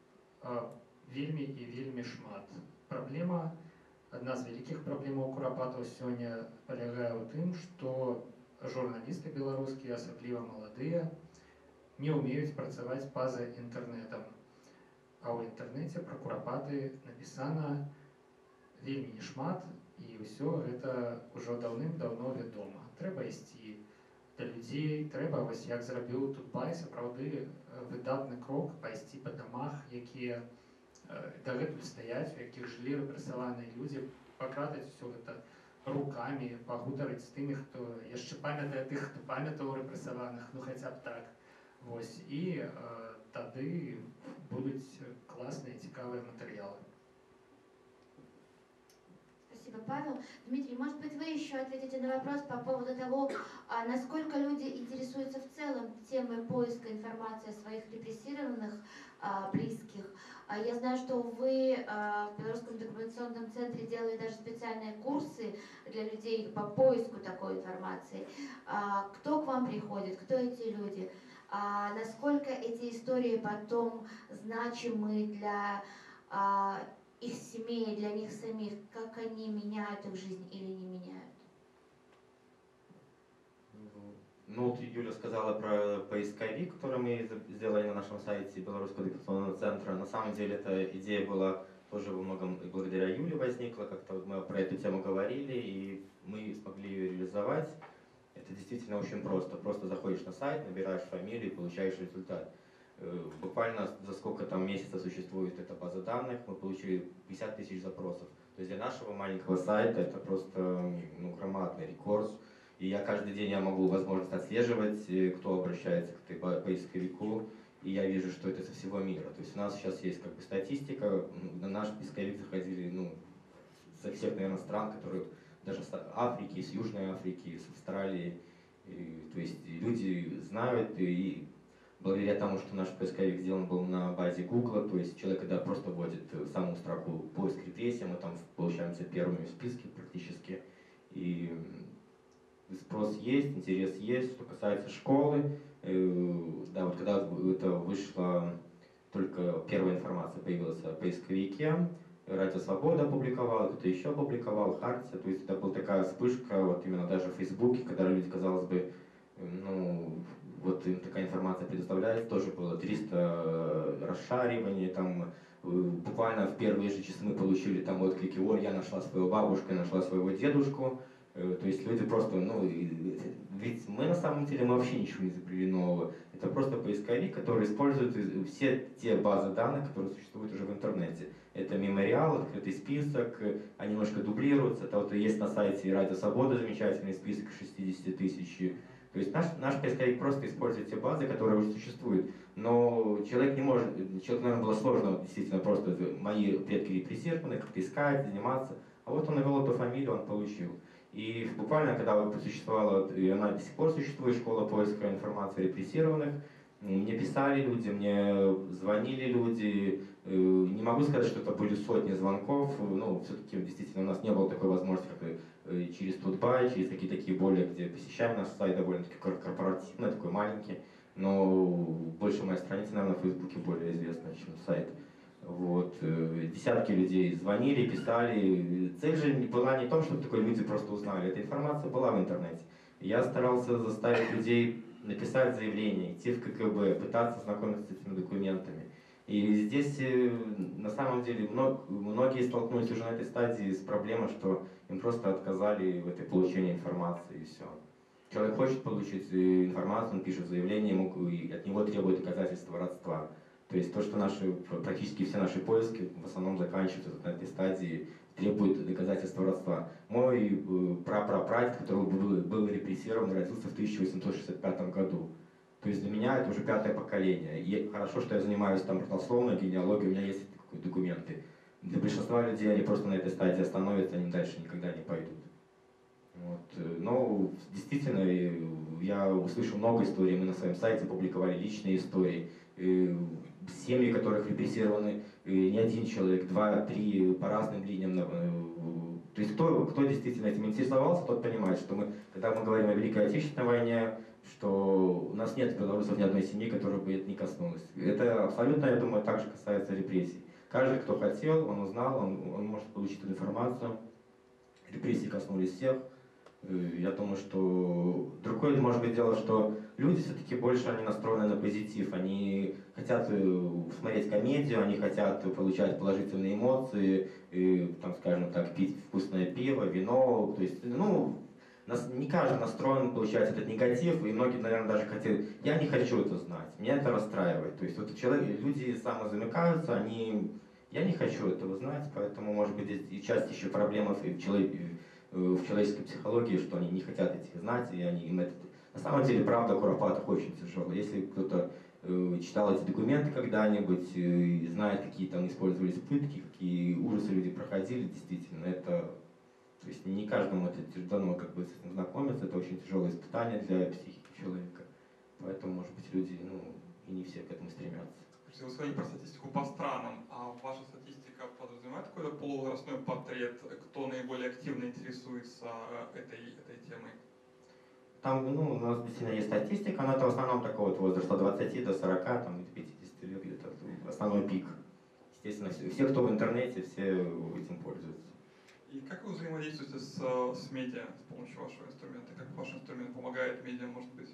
вельмі і вельмі шмат. Праблема, адна з вялікіх праблемаў Куропатаў сёння палягае ў тым, што журналісты беларускія, асабліва маладыя, не ведаюць, што адбываецца ў краіне. Яны, як і ўсе астатнія, не ведаюць, што адбываецца ў краіне. Яны, як і ўсе астатнія, не ведаюць, што адбываецца ў краіне. Яны, як і ўсе астатнія, не ведаюць, што адбываецца ў краіне. не умеюць працаваць па-за інтэрнэтам. А ў інтэрнэце пра курапаты напісана вельмі нешмат, і ўсё гэта ўжо даўным-даўно вядома. Трэба ісці да людзей, трэба, вось як зрабіў Тутбай, сапраўды выдатны крок пайсці па дамах, якія дагэтуль стаяць, у якіх жылі рэпрэсаваныя людзі, пакратаць усё гэта рукамі, пагутарыць з тымі, хто яшчэ памятае тых, хто памятаў рэпрэсаваных, ну хаця б так. Вось, і э, тады будуць класныя, цікавыя матэрыялы. Спасибо, Павел. Дмитрий, может быть, вы еще ответите на вопрос по поводу того, а насколько люди интересуются в целом темой поиска информации о своих репрессированных а, близких. А я знаю, что вы а, в Белорусском документационном центре делали даже специальные курсы для людей по поиску такой информации. А, кто к вам приходит, кто эти люди? А, насколько эти истории потом значимы для а, их семей, для них самих, как они меняют их жизнь или не меняют? Ну, вот Юля сказала про поисковик, который мы сделали на нашем сайте Белорусского документационного центра. На самом деле эта идея была тоже во многом и благодаря Юле возникла, как-то вот мы про эту тему говорили, и мы смогли ее реализовать. Это действительно очень просто. Просто заходишь на сайт, набираешь фамилию и получаешь результат. Буквально за сколько там месяцев существует эта база данных, мы получили пятьдесят тысяч запросов. То есть для нашего маленького сайта это просто ну, громадный рекорд. И я каждый день я могу возможность отслеживать, кто обращается к этой поисковику, и я вижу, что это со всего мира. То есть у нас сейчас есть как бы статистика, на наш поисковик заходили ну, со всех, наверное, стран, которые даже с Африки, с Южной Африки, с Австралии. И, то есть люди знают, и благодаря тому, что наш поисковик сделан был на базе Google, то есть человек, когда просто вводит саму строку поиск репрессий, мы там получаемся первыми в списке практически. И спрос есть, интерес есть. Что касается школы, э, да, вот когда это вышло, только первая информация появилась о поисковике, Радио Свобода опубликовал, кто-то еще опубликовал, Хартия, то есть это была такая вспышка, вот именно даже в Фейсбуке, когда люди, казалось бы, ну, вот им такая информация предоставляется, тоже было триста расшариваний, там, буквально в первые же часы мы получили там отклики: ой, я нашла свою бабушку, я нашла своего дедушку. То есть люди просто, ну, ведь мы на самом деле мы вообще ничего не изобрели нового. Это просто поисковик, который использует все те базы данных, которые существуют уже в интернете. Это мемориал, открытый список, они немножко дублируются. Это вот есть на сайте Радио Свобода замечательный список шестьдесят тысяч. То есть наш, наш поисковик просто использует те базы, которые уже существуют. Но человек не может, человеку, наверное, было сложно действительно просто мои предки репрессированы, как-то искать, заниматься. А вот он навел эту фамилию, он получил. И буквально, когда вот существовала, и она до сих пор существует, школа поиска информации о репрессированных, мне писали люди, мне звонили люди. Не могу сказать, что это были сотни звонков, но все-таки действительно у нас не было такой возможности, как через Тутбай, через какие-то такие более, где посещаем наш сайт, довольно-таки корпоративный, такой маленький. Но больше моя страница, наверное, в Фейсбуке более известна, чем сайт. Вот. Десятки людей звонили, писали. Цель же была не в том, чтобы такие люди просто узнали. Эта информация была в интернете. Я старался заставить людей написать заявление, идти в ка ка бэ, пытаться знакомиться с этими документами. И здесь на самом деле многие столкнулись уже на этой стадии с проблемой, что им просто отказали в этой получении информации и все. Человек хочет получить информацию, он пишет заявление, ему, и от него требуют доказательства родства. То есть то, что наши, практически все наши поиски в основном заканчиваются на этой стадии, требуют доказательства родства. Мой э, прапрапрадед, который был, был репрессирован, родился в тысяча восемьсот шестьдесят пятом году. То есть для меня это уже пятое поколение. И хорошо, что я занимаюсь там родословной генеалогией, у меня есть документы. Для большинства людей они просто на этой стадии остановятся, они дальше никогда не пойдут. Вот. Но действительно, я услышал много историй, мы на своем сайте публиковали личные истории. Семьи, которых репрессированы не один человек, два, три, по разным линиям. То есть кто, кто действительно этим интересовался, тот понимает, что мы, когда мы говорим о Великой Отечественной войне, что у нас нет белорусов ни одной семьи, которой бы это не коснулось. Это абсолютно, я думаю, также касается репрессий. Каждый, кто хотел, он узнал, он, он может получить эту информацию. Репрессии коснулись всех. Я думаю, что другое, может быть, дело, что люди все-таки больше они настроены на позитив, они хотят смотреть комедию, они хотят получать положительные эмоции, и, там, скажем так, пить вкусное пиво, вино, то есть, ну, нас, не каждый настроен получать этот негатив, и многие, наверное, даже хотят, я не хочу это знать, меня это расстраивает, то есть вот человек, люди самозамыкаются, они, я не хочу этого знать, поэтому, может быть, здесь и часть еще проблемы в, человек, в человеческой психологии, что они не хотят этих знать, и они им это... На самом деле, правда о куропатах очень тяжело. Если кто-то э, читал эти документы когда-нибудь, э, знает, какие там использовались пытки, какие ужасы люди проходили, действительно, это... То есть не каждому это дано как бы с этим знакомиться, это очень тяжелое испытание для психики человека. Поэтому, может быть, люди, ну, и не все к этому стремятся. Вы сказали про статистику по странам, а ваша статистика подразумевает какой-то полувозрастной портрет, кто наиболее активно интересуется этой, этой темой? Там, ну, у нас действительно есть статистика, но это в основном такого вот возраста от двадцати до сорока, там, до пятидесяти лет где-то, основной пик. Естественно, все, все, кто в интернете, все этим пользуются. И как вы взаимодействуете с, с медиа с помощью вашего инструмента? Как ваш инструмент помогает медиа, может быть?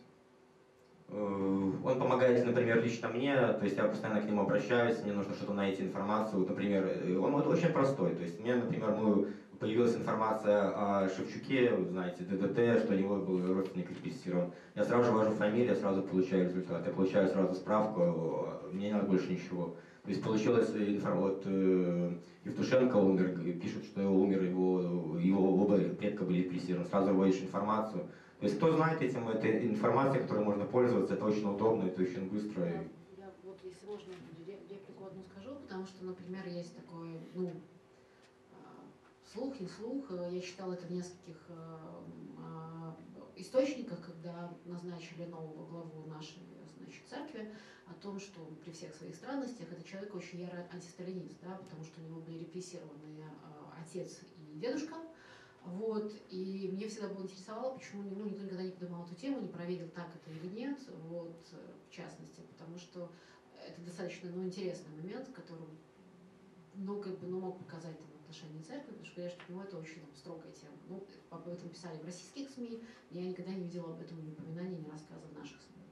Он помогает, например, лично мне, то есть я постоянно к нему обращаюсь, мне нужно что-то найти информацию, например, он вот очень простой, то есть мне, например, мы, появилась информация о Шевчуке, вы знаете, ДДТ, что у него был родственник репрессирован. Я сразу же ввожу фамилию, я сразу получаю результат, я получаю сразу справку, мне не надо больше ничего. То есть получилось, вот Евтушенко умер, пишут, что его умер, его, его оба предка были репрессированы, сразу вводишь информацию. То есть кто знает этим, это информация, которой можно пользоваться, это очень удобно, это очень быстро. Я, я вот, если можно, реплику одну скажу, потому что, например, есть такой, ну, слух, не слух, я читала это в нескольких источниках, когда назначили нового главу нашей, значит, церкви, о том, что при всех своих странностях этот человек очень ярый антисталинист, да, потому что у него были репрессированы отец и дедушка. Вот, и мне всегда было интересовало, почему ну, никто никогда не поднимал эту тему, не проверил, так это или нет, вот, в частности, потому что это достаточно ну, интересный момент, который ну, как бы, ну, мог показать там, отношение церкви, потому что, конечно, ну, это очень ну, строгая тема. Ну, об этом писали в российских СМИ, я никогда не видела об этом ни упоминаний, ни рассказа в наших СМИ.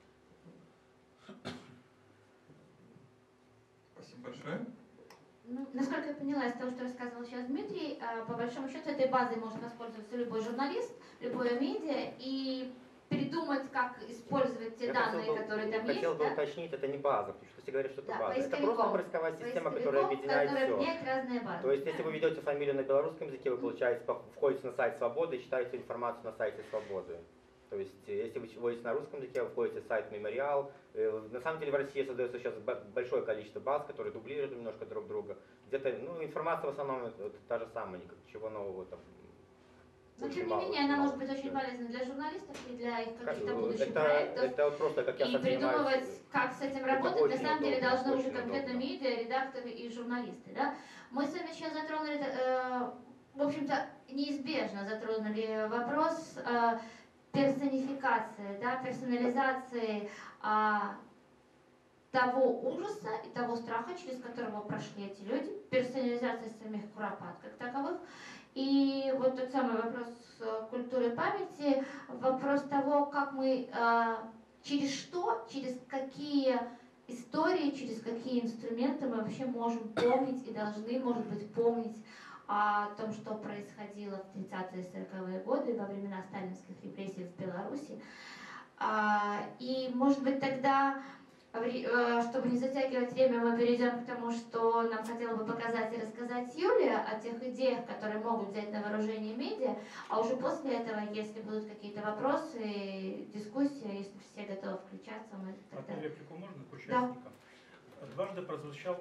Спасибо большое. Ну, насколько я поняла из того, что рассказывал сейчас Дмитрий, по большому счету этой базой может воспользоваться любой журналист, любое медиа и придумать, как использовать те я данные, бы, которые там хотел есть. Хотел бы да? уточнить, это не база, потому что все говорят, что это да, база. Это просто поисковая система, которая объединяет все. Разные базы. То есть, если вы ведете фамилию на белорусском языке, вы получаете, входите на сайт Свободы и читаете информацию на сайте Свободы. То есть, если вы вводите на русском языке, вы входите в сайт Мемориал. На самом деле в России создается сейчас большое количество баз, которые дублируют немножко друг друга. Где-то, ну, информация в основном это та же самая, ничего нового там. Но тем не менее, она может быть очень полезна для журналистов и для их каких-то будущих это, проектов. Это просто как я и придумывать, как с этим работать, на самом деле удобно, должны уже конкретно удобно. медиа, редакторы и журналисты. Да? Мы с вами сейчас затронули, э, в общем-то, неизбежно затронули вопрос э, персонификации, да, персонализации э, того ужаса и того страха, через которого прошли эти люди, персонализации самих куропат как таковых. И вот тот самый вопрос культуры памяти, вопрос того, как мы, через что, через какие истории, через какие инструменты мы вообще можем помнить и должны, может быть, помнить о том, что происходило в тридцатые сороковые годы во времена сталинских репрессий в Беларуси. И, может быть, тогда, чтобы не затягивать время, мы перейдем к тому, что нам хотела бы показать и рассказать Юлия о тех идеях, которые могут взять на вооружение медиа, а уже после этого, если будут какие-то вопросы, дискуссии, если все готовы включаться, мы тогда... Одну реплику можно к участникам? Да. Дважды прозвучал,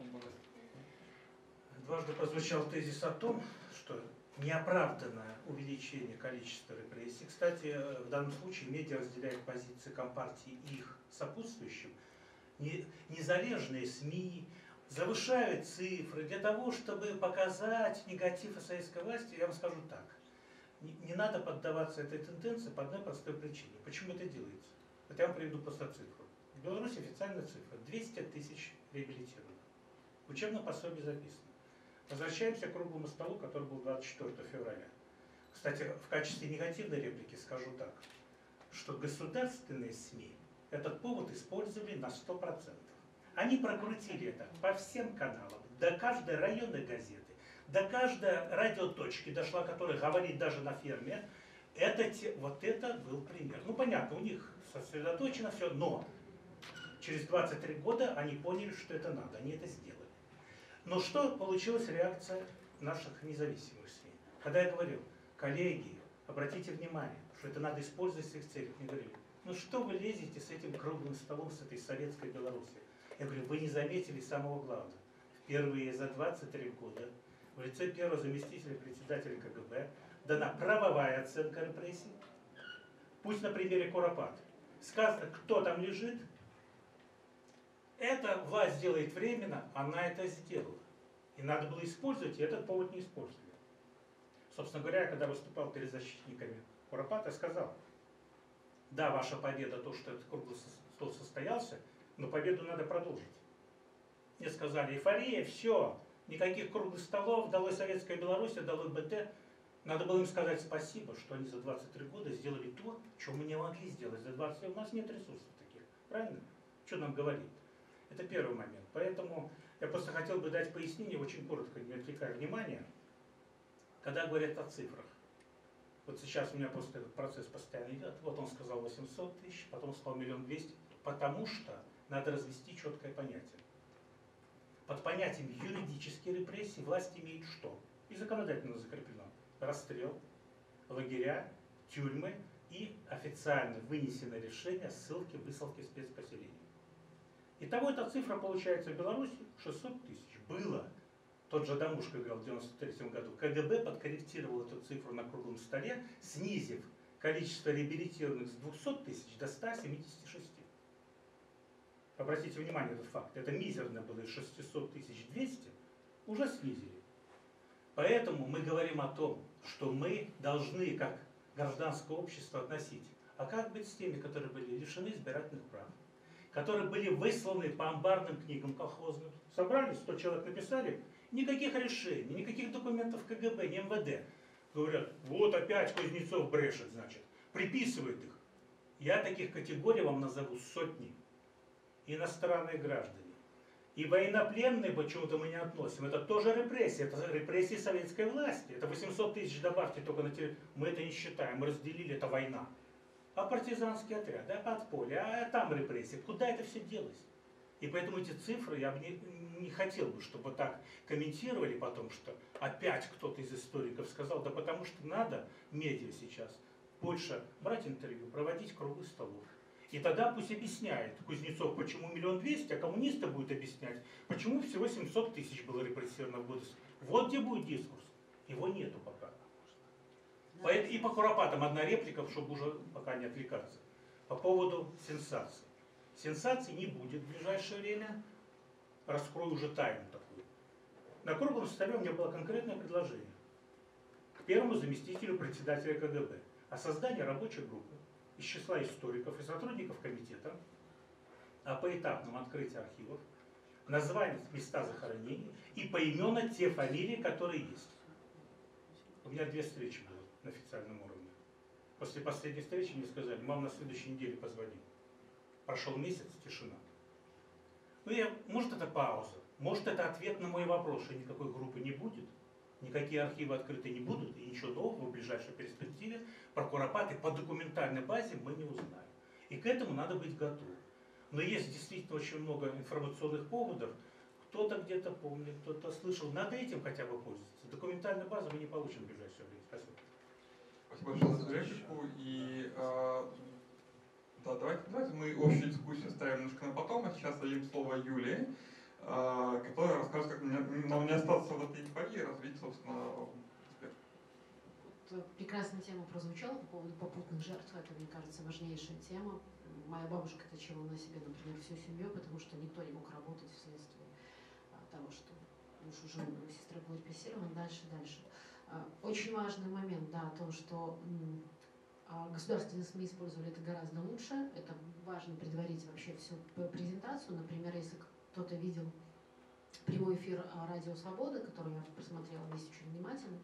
дважды прозвучал тезис о том, что неоправданное увеличение количества репрессий. Кстати, в данном случае медиа разделяют позиции Компартии и их сопутствующим. Незалежные СМИ завышают цифры для того, чтобы показать негатив о советской власти. Я вам скажу так. Не, не надо поддаваться этой тенденции по одной простой причине. Почему это делается? Вот я вам приведу просто цифру. В Беларуси официальная цифра. двести тысяч реабилитированных. В учебном пособии записано. Возвращаемся к круглому столу, который был двадцать четвёртого февраля. Кстати, в качестве негативной реплики скажу так. что государственные СМИ этот повод использовали на сто процентов. Они прокрутили это по всем каналам, до каждой районной газеты, до каждой радиоточки дошла, которая говорит даже на ферме. Это те, вот это был пример. Ну понятно, у них сосредоточено все, но через двадцать три года они поняли, что это надо, они это сделали. Но что получилась реакция наших независимых СМИ? Когда я говорил, коллеги, обратите внимание, что это надо использовать в своих целях, мне говорили, ну что вы лезете с этим круглым столом, с этой советской Беларуси? Я говорю, вы не заметили самого главного. Впервые за двадцать три года в лице первого заместителя председателя КГБ дана правовая оценка репрессий. Пусть на примере Куропаты. Сказано, кто там лежит. Эта власть делает временно, она это сделала. И надо было использовать, и этот повод не использовали. Собственно говоря, когда выступал перед защитниками Куропаты, сказал, да, ваша победа, то, что этот круглый стол состоялся, но победу надо продолжить. Мне сказали, эйфория, все, никаких круглых столов, долой Советская Беларусь, долой БТ. Надо было им сказать спасибо, что они за двадцать три года сделали то, что мы не могли сделать за двадцать лет. У нас нет ресурсов таких, правильно? Что нам говорит? Это первый момент. Поэтому я просто хотел бы дать пояснение, очень коротко, не отвлекая внимания, когда говорят о цифрах. Вот сейчас у меня просто этот процесс постоянно идет. Вот он сказал восемьсот тысяч, потом сказал миллион двести, потому что надо развести четкое понятие. Под понятием юридические репрессии власть имеет что? И законодательно закреплено. Расстрел, лагеря, тюрьмы и официально вынесено решение ссылки, высылки в спецпоселения. Итого эта цифра получается в Беларуси шестьсот тысяч. Было. Тот же Дамушка говорил в девяносто третьем году. КГБ подкорректировал эту цифру на круглом столе, снизив количество реабилитированных с двухсот тысяч до ста семидесяти шести. Обратите внимание на этот факт. Это мизерно было из шестисот тысяч двухсот, уже снизили. Поэтому мы говорим о том, что мы должны, как гражданское общество, относить. А как быть с теми, которые были лишены избирательных прав, которые были высланы по амбарным книгам колхозным? Собрали, сто человек написали, никаких решений, никаких документов КГБ, ни МВД. Говорят, вот опять Кузнецов брешет, значит, приписывает их. Я таких категорий вам назову сотни. Иностранные граждане. И военнопленные почему-то мы не относим. Это тоже репрессии. Это репрессии советской власти. Это восемьсот тысяч добавьте только на территорию. Мы это не считаем. Мы разделили, это война. А партизанский отряд, а подполье, а там репрессии. Куда это все делось? И поэтому эти цифры я бы не, не хотел бы, чтобы так комментировали потом, что опять кто-то из историков сказал, да потому что надо медиа сейчас больше брать интервью, проводить круглые столов. И тогда пусть объясняет Кузнецов, почему миллион двести, а коммунисты будут объяснять, почему всего семьсот тысяч было репрессировано в годы. Вот где будет дискурс. Его нету пока. Поэтому и по Куропатам одна реплика, чтобы уже пока не отвлекаться. По поводу сенсаций. Сенсаций не будет в ближайшее время. Раскрою уже тайну такую. На круглом столе у меня было конкретное предложение к первому заместителю председателя КГБ о создании рабочей группы из числа историков и сотрудников комитета о поэтапном открытии архивов, назвать места захоронений и поименно те фамилии, которые есть. У меня две встречи было на официальном уровне. После последней встречи мне сказали, мам, на следующей неделе позвони. Прошел месяц, тишина. Ну, я, может, это пауза, может, это ответ на мой вопрос, что никакой группы не будет. Никакие архивы открыты не будут, и ничего нового в ближайшей перспективе про Куропаты по документальной базе мы не узнаем. И к этому надо быть готовым. Но есть действительно очень много информационных поводов. Кто-то где-то помнит, кто-то слышал. Надо этим хотя бы пользоваться. Документальную базу мы не получим в ближайшее время. Спасибо. Спасибо большое за реплику. И э, да, давайте, давайте мы общую дискуссию ставим немножко на потом, а сейчас дадим слово Юлии, которая расскажет, как нам не остаться в этой эйфории, развить, собственно, успех. Вот прекрасная тема прозвучала по поводу попутных жертв. Это, мне кажется, важнейшая тема. Моя бабушка точила на себе, например, всю семью, потому что никто не мог работать вследствие того, что муж уже у сестры был репрессирован. Дальше, дальше. Очень важный момент, да, о том, что государственные СМИ использовали это гораздо лучше. Это важно предварить вообще всю презентацию. Например, если кто-то видел прямой эфир «Радио Свободы», который я просмотрела весь очень внимательно,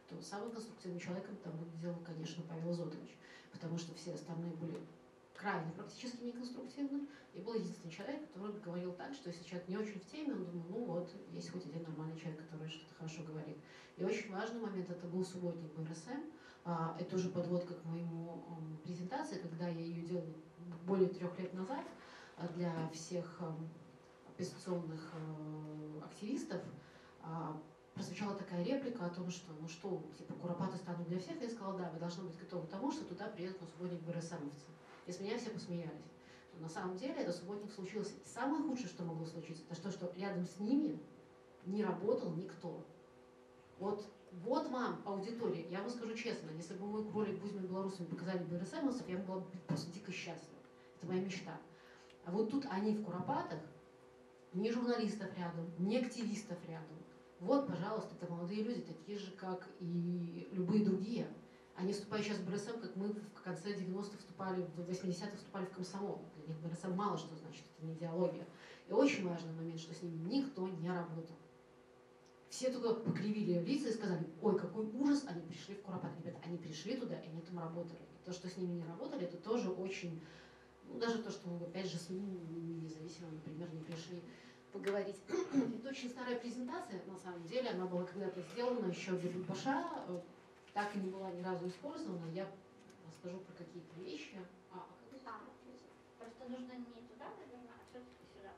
то самым конструктивным человеком там выглядел, конечно, Павел Зотович, потому что все остальные были крайне практически неконструктивны, и был единственный человек, который говорил так, что если человек не очень в теме, он думал, ну вот, есть хоть один нормальный человек, который что-то хорошо говорит. И очень важный момент, это был субботник бэ эр эс эм, а, это уже подводка к моему um, презентации, когда я ее делала более трех лет назад для всех um, оппозиционных uh, активистов, uh, прозвучала такая реплика о том, что, ну что, типа, куропаты станут для всех, я сказала, да, вы должны быть готовы к тому, что туда приедут на субботник бэ эр эс эмовцы. И с меня все посмеялись. Но на самом деле этот субботник случился. И самое худшее, что могло случиться, это то, что рядом с ними не работал никто. Вот, вот вам аудитория. Я вам скажу честно, если бы мой кролик «Будем белорусами» показали бэ эр эс эмовцев, я бы была просто дико счастлива. Это моя мечта. А вот тут они в куропатах, ни журналистов рядом, ни активистов рядом. Вот, пожалуйста, это молодые люди, такие же, как и любые другие. Они вступают сейчас в бэ эр эс эм, как мы в конце девяностых вступали, в восьмидесятых вступали в комсомол. Для них бэ эр эс эм мало что значит, это не идеология. И очень важный момент, что с ними никто не работал. Все только покривили лица и сказали, ой, какой ужас, они пришли в Куропат. Ребята, они пришли туда, и они там работали. И то, что с ними не работали, это тоже очень... Ну, даже то, что мы, опять же, с ними независимо, например, не пришли поговорить. Это очень старая презентация, на самом деле. Она была когда-то сделана еще в Баша. Так и не была ни разу использована. Я расскажу про какие-то вещи. А, а, просто нужно не туда, наверное, а все-таки сюда.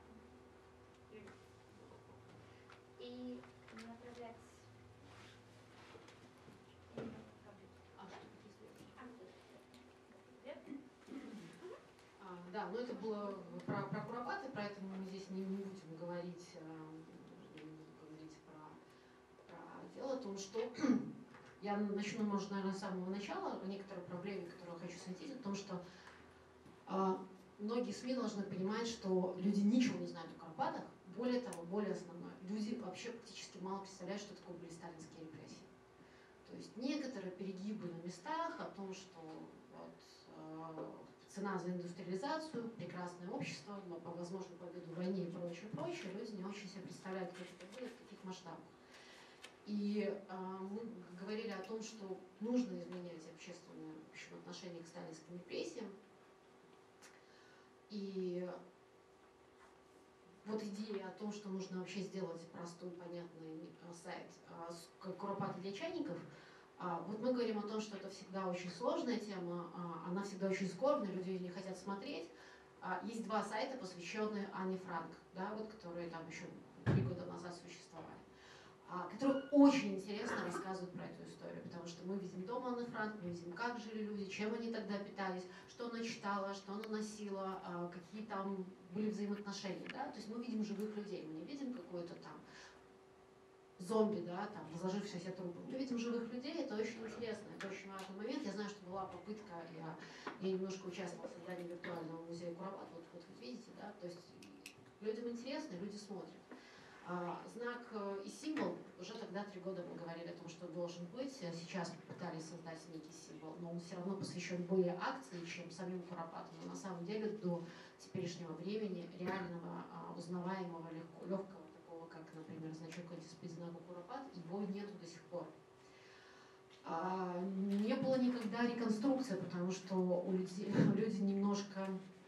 И направлять. А, а, да, но это было про, про куропаты, поэтому мы здесь не, не будем говорить, не будем говорить про, про дело о том, что я начну, может, наверное, с самого начала, о некоторой проблеме, которую я хочу светить, о том, что э, многие СМИ должны понимать, что люди ничего не знают о Карпатах. Более того, более основное, люди вообще практически мало представляют, что такое были сталинские репрессии. То есть некоторые перегибы на местах о том, что вот, э, цена за индустриализацию, прекрасное общество, но по возможной победу в войне и прочее, прочее, люди не очень себе представляют, как это будет, в каких масштабах. И э, мы говорили о том, что нужно изменять общественное в общем, отношение к сталинским репрессиям. И вот идея о том, что нужно вообще сделать простой, понятный сайт э, «Куропаты для чайников», э, вот мы говорим о том, что это всегда очень сложная тема, э, она всегда очень скорбная, люди ее не хотят смотреть. Э, есть два сайта, посвященные Анне Франк, да, вот, которые там еще три года назад существовали, которые очень интересно рассказывают про эту историю, потому что мы видим дом Анны Франк, мы видим, как жили люди, чем они тогда питались, что она читала, что она носила, какие там были взаимоотношения, да, то есть мы видим живых людей, мы не видим какой-то там зомби, да, там, разложившиеся трупы, мы видим живых людей, это очень интересно, это очень важный момент. Я знаю, что была попытка, я, я немножко участвовала в создании виртуального музея Куропат, вот, вот вы видите, да, то есть людям интересно, люди смотрят. А, знак и символ, уже тогда три года мы говорили о том, что должен быть. Сейчас попытались создать некий символ, но он все равно посвящен более акции, чем самим Куропатам. Но на самом деле до теперешнего времени реального, а, узнаваемого, легко, легкого такого, как, например, значок антиспид знака Куропат, его нету до сих пор. А, не было никогда реконструкции, потому что у людей, люди немножко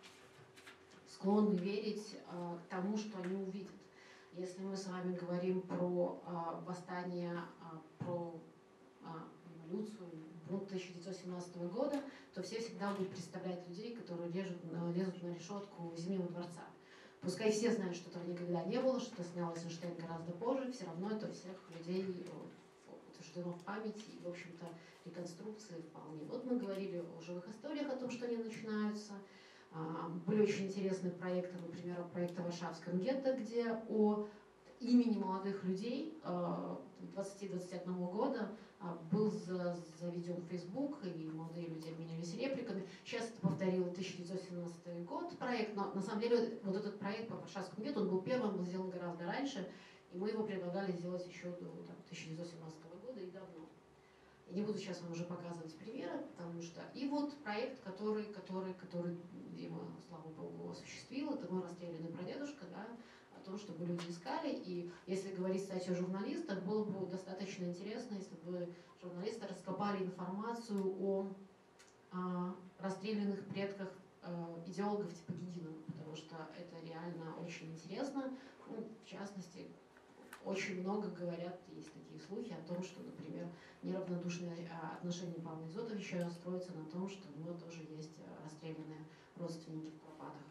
склонны верить а, к тому, что они увидят. Если мы с вами говорим про а, восстание, а, про а, революцию, бунт тысяча девятьсот семнадцатого года, то все всегда будут представлять людей, которые лезут, лезут на решетку Зимнего дворца. Пускай все знают, что этого никогда не было, что это снял Эйзенштейн гораздо позже, все равно это всех людей утверждено в памяти и, в общем-то, реконструкции вполне. Вот мы говорили о живых историях, о том, что они начинаются. Были очень интересные проекты, например, проекта в Варшавском гетто, где о имени молодых людей двадцати-двадцати одного года был заведен Facebook, и молодые люди обменялись репликами. Сейчас это повторил тысяча девятьсот семнадцатый год проект, но на самом деле вот этот проект по Варшавскому гетто, он был первым, был сделан гораздо раньше, и мы его предлагали сделать еще до там, тысяча девятьсот семнадцатого года и давно. Я не буду сейчас вам уже показывать примеры, потому что... И вот проект, который, который, который Дима, слава богу, осуществил, это мой расстрелянный прадедушка, да, о том, том, чтобы люди искали. И если говорить, кстати, о журналистах, было бы достаточно интересно, если бы журналисты раскопали информацию о, о расстрелянных предках э, идеологов типа Гединова, потому что это реально очень интересно. Ну, в частности, очень много говорят, есть такие слухи о том, что, например, неравнодушное отношение Павла Изотовича строится на том, что у него тоже есть расстрелянные родственники в Куропатках.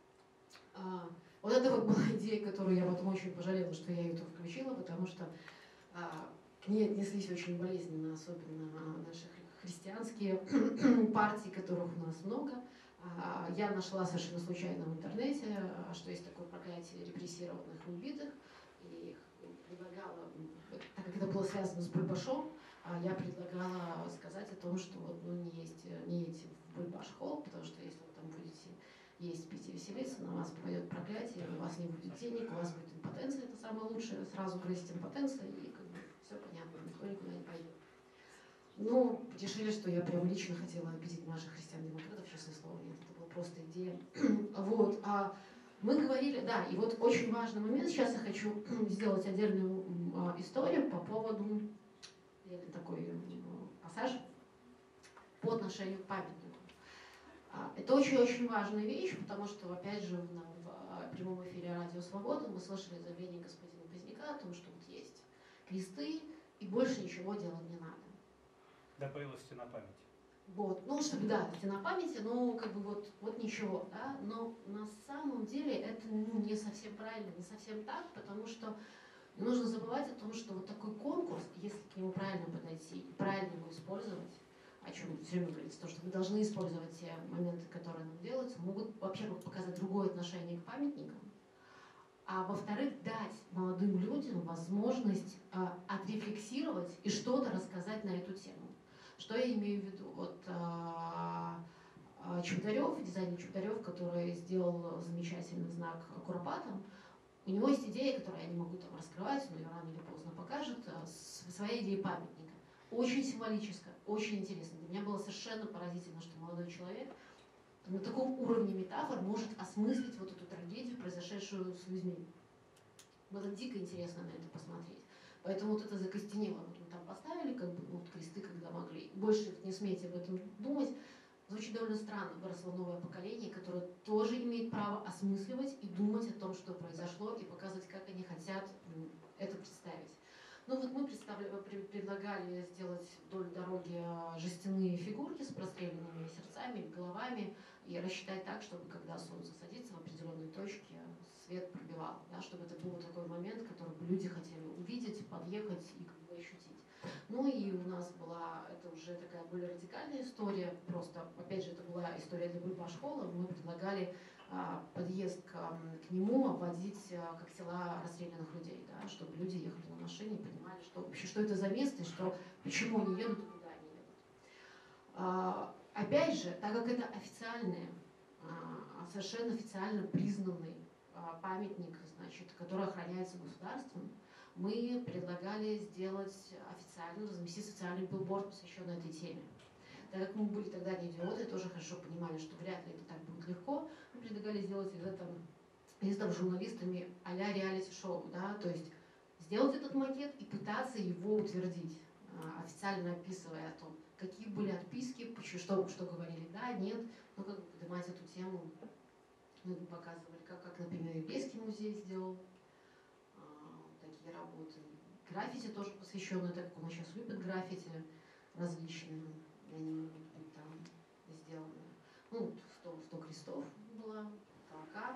А, вот это вот была идея, которую я потом очень пожалела, что я ее тут включила, потому что а, к ней отнеслись очень болезненно, особенно наши христианские партии, которых у нас много. А, я нашла совершенно случайно в интернете, что есть такое проклятие репрессированных и убитых, и предлагала, так как это было связано с Бульбашом, я предлагала сказать о том, что вот, ну, не, есть, не едьте в Бульбаш-холл, потому что если вы там будете есть, пить и веселиться, на вас попадет проклятие, у вас не будет денег, у вас будет импотенция, это самое лучшее, сразу грозит импотенция, и как бы все понятно, никто никуда не пойдет. Ну, решили, что я прям лично хотела обидеть наших христиан-демократов, честное слово, нет, это была просто идея. Вот, а мы говорили, да, и вот очень важный момент, сейчас я хочу сделать отдельную а, историю по поводу, такой пассаж по отношению к памятнику. А, это очень-очень важная вещь, потому что, опять же, в, в прямом эфире Радио Свобода мы слышали заявление господина Поздняка о том, что вот есть кресты, и больше ничего делать не надо. Да, появилась стена памяти. Вот, ну, чтобы, да, стена памяти, ну, как бы вот, вот ничего, да, но на самом деле это, ну, не совсем правильно, не совсем так, потому что не нужно забывать о том, что вот такой конкурс, если к нему правильно подойти и правильно его использовать, о чем все время говорится, то, что мы должны использовать те моменты, которые нам делаются, могут вообще показать другое отношение к памятникам, а во-вторых, дать молодым людям возможность а, отрефлексировать и что-то рассказать на эту тему. Что я имею в виду? Вот а, а, Чударев, дизайнер Чударев, который сделал замечательный знак Куропаткам, у него есть идея, которую я не могу там раскрывать, но ее рано или поздно покажет, своя идея памятника. Очень символическая, очень интересно. Для меня было совершенно поразительно, что молодой человек на таком уровне метафор может осмыслить вот эту трагедию, произошедшую с людьми. Было дико интересно на это посмотреть. Поэтому вот это закостенело. Вот мы там поставили как бы вот кресты, когда могли. Больше не смейте об этом думать. Звучит довольно странно. Выросло новое поколение, которое тоже имеет право осмысливать и думать о том, что произошло, и показывать, как они хотят это представить. Ну вот мы предлагали сделать вдоль дороги жестяные фигурки с простреленными сердцами, головами, и рассчитать так, чтобы когда солнце садится в определенной точке, свет пробивал, да, чтобы это был такой момент, который бы люди хотели увидеть, подъехать и как бы ощутить. Ну и у нас была, это уже такая более радикальная история, просто, опять же, это была история для Бульбаш-холла, мы предлагали а, подъезд к, к нему обводить а, как тела расстрелянных людей, да, чтобы люди ехали на машине и понимали, что вообще, что это за место, и что, почему они едут и куда они едут. А, опять же, так как это официальный, а, совершенно официально признанный а, памятник, значит, который охраняется государством, мы предлагали сделать официально, разместить социальный билборд, посвященный этой теме. Так как мы были тогда не идиоты, тоже хорошо понимали, что вряд ли это так будет легко, мы предлагали сделать из этого, из этого журналистами а-ля реалити-шоу, да, то есть сделать этот макет и пытаться его утвердить, официально описывая о том, какие были отписки, что, что говорили, да, нет, ну как бы поднимать эту тему, мы показывали, как, как например, Еврейский музей сделал такие работы. Граффити тоже посвященные, так как он сейчас любит граффити различные, и они могут быть там сделаны. Ну, сто, сто крестов было, толка.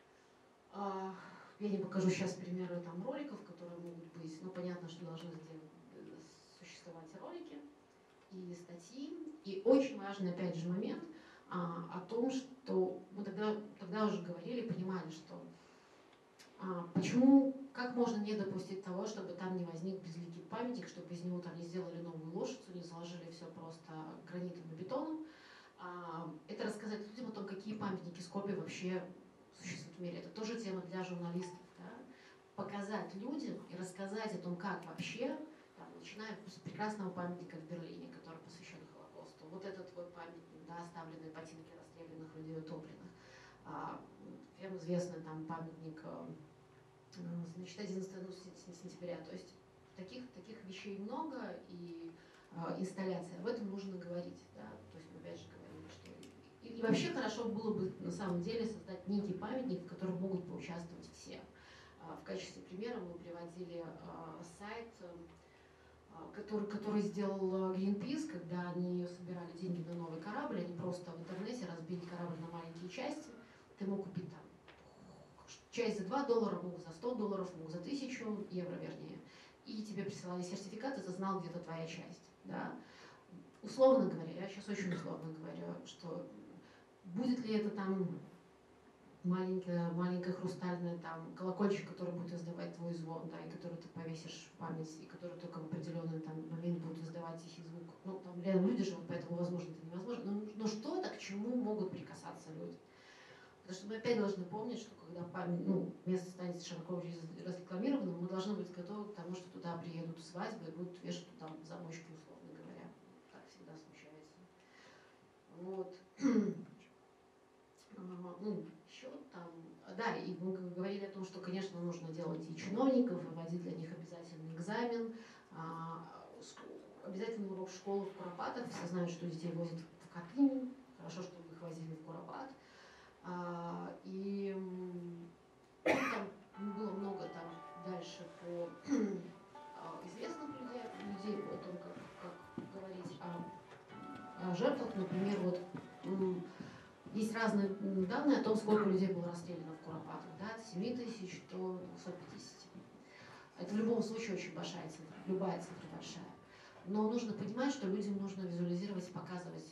А, я не покажу сейчас примеры там роликов, которые могут быть, но понятно, что должны сделать, существовать ролики и статьи. И очень важный, опять же, момент а, о том, что мы тогда, тогда уже говорили, понимали, что а, почему, как можно не допустить того, чтобы там не возник безликий памятник, чтобы из него там не сделали новую лошадь, не заложили все просто гранитом и бетоном. А, это рассказать людям о том, какие памятники скопии вообще существуют в мире. Это тоже тема для журналистов. Да? Показать людям и рассказать о том, как вообще, там, начиная с прекрасного памятника в Берлине, который посвящен Холокосту, вот этот вот памятник, да, оставленные ботинки расстрелянных людей утопленных, а, всем известный там памятник значит, одиннадцатого сентября. То есть таких, таких вещей много, и э, инсталляция, об этом нужно говорить. Да? То есть мы опять же говорили, что... И, и вообще хорошо было бы на самом деле создать некий памятник, в котором могут поучаствовать все. Э, в качестве примера мы приводили э, сайт, э, который, который сделал Greenpeace, когда они собирали деньги на новый корабль, они просто в интернете разбили корабль на маленькие части. Ты мог купить там часть за два доллара, мог за сто долларов, мог за тысячу евро, вернее. И тебе присылали сертификат, и ты знал, где-то твоя часть. Да? Условно говоря, я сейчас очень условно говорю, что будет ли это там маленькая, маленькая хрустальная там колокольчик, который будет издавать твой звон, да, и который ты повесишь в память, и который только в определенный там момент будет издавать тихий звук. Ну, там реально люди живут, поэтому, возможно, это невозможно. Но, но что-то, к чему могут прикасаться люди. Потому что мы опять должны помнить, что когда память, ну, место станет широко разрекламированным, мы должны быть готовы к тому, что туда приедут свадьбы и будут вешать там замочки, условно говоря. Так всегда случается. Вот. Ну, еще там, да, и мы говорили о том, что, конечно, нужно делать и чиновников, и вводить для них обязательный экзамен, обязательный урок в школу в Куропатах. Все знают, что детей возят в Котлину, хорошо, что их возили в Куропат. И там было много там дальше по известных людей, людей о том, как, как говорить о, о жертвах. Например, вот есть разные данные о том, сколько людей было расстреляно в Куропатах, да, от семи тысяч до двухсот пятидесяти. Это в любом случае очень большая цифра, любая цифра большая. Но нужно понимать, что людям нужно визуализировать и показывать,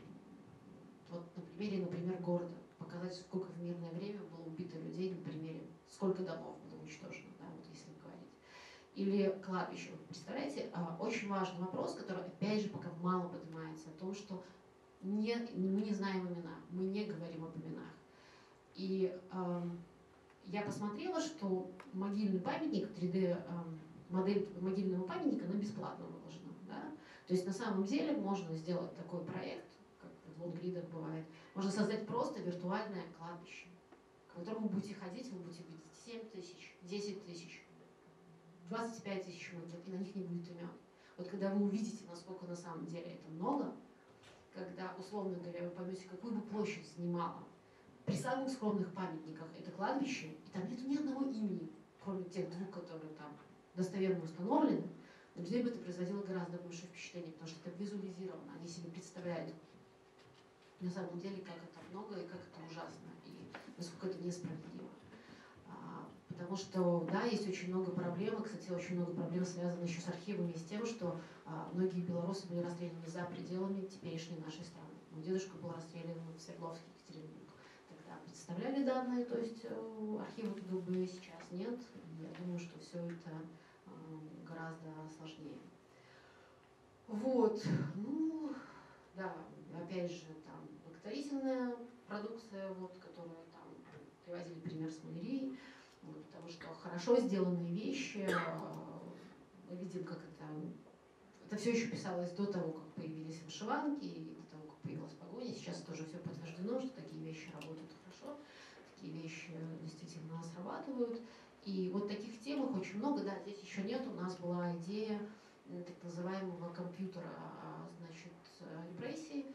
вот на примере, например, города, показать, сколько в мирное время было убито людей, на примере, сколько домов было уничтожено, да, вот если говорить. Или кладбище. Вот представляете, очень важный вопрос, который, опять же, пока мало поднимается, о том, что Не, мы не знаем имена, мы не говорим об именах. И э, я посмотрела, что могильный памятник, три дэ э, модель могильного памятника, она бесплатно выложена. Да? То есть на самом деле можно сделать такой проект, как в Лонгридах бывает, можно создать просто виртуальное кладбище, к которому вы будете ходить, вы будете видеть семь тысяч, десять тысяч, двадцать пять тысяч могил, и на них не будет имен. Вот когда вы увидите, насколько на самом деле это много, когда, условно говоря, вы поймете, какую бы площадь занимала при самых скромных памятниках это кладбище, и там нет ни одного имени, кроме тех двух, которые там достоверно установлены, на людей бы это производило гораздо большее впечатление, потому что это визуализировано, они себе представляют на самом деле, как это много и как это ужасно, и насколько это несправедливо. А, потому что, да, есть очень много проблем, и, кстати, очень много проблем связано еще с архивами и с тем, что а, многие белорусы были расстреляны за пределами теперешней нашей страны. Мой дедушка был расстрелян в Свердловске, Екатеринбург. Тогда представляли данные, то есть э, архивы туда были, сейчас нет. Я думаю, что все это э, гораздо сложнее. Вот, ну, да, опять же, там, благотворительная продукция, вот, которая там, приводили пример с малярией, вот, потому что хорошо сделанные вещи, мы видим, как это, это все еще писалось до того, как появились вышиванки, и до того, как появилась погоня. Сейчас тоже все подтверждено, что такие вещи работают хорошо, такие вещи действительно срабатывают. И вот таких темах очень много, да, здесь еще нет, у нас была идея так называемого компьютера, значит, репрессий.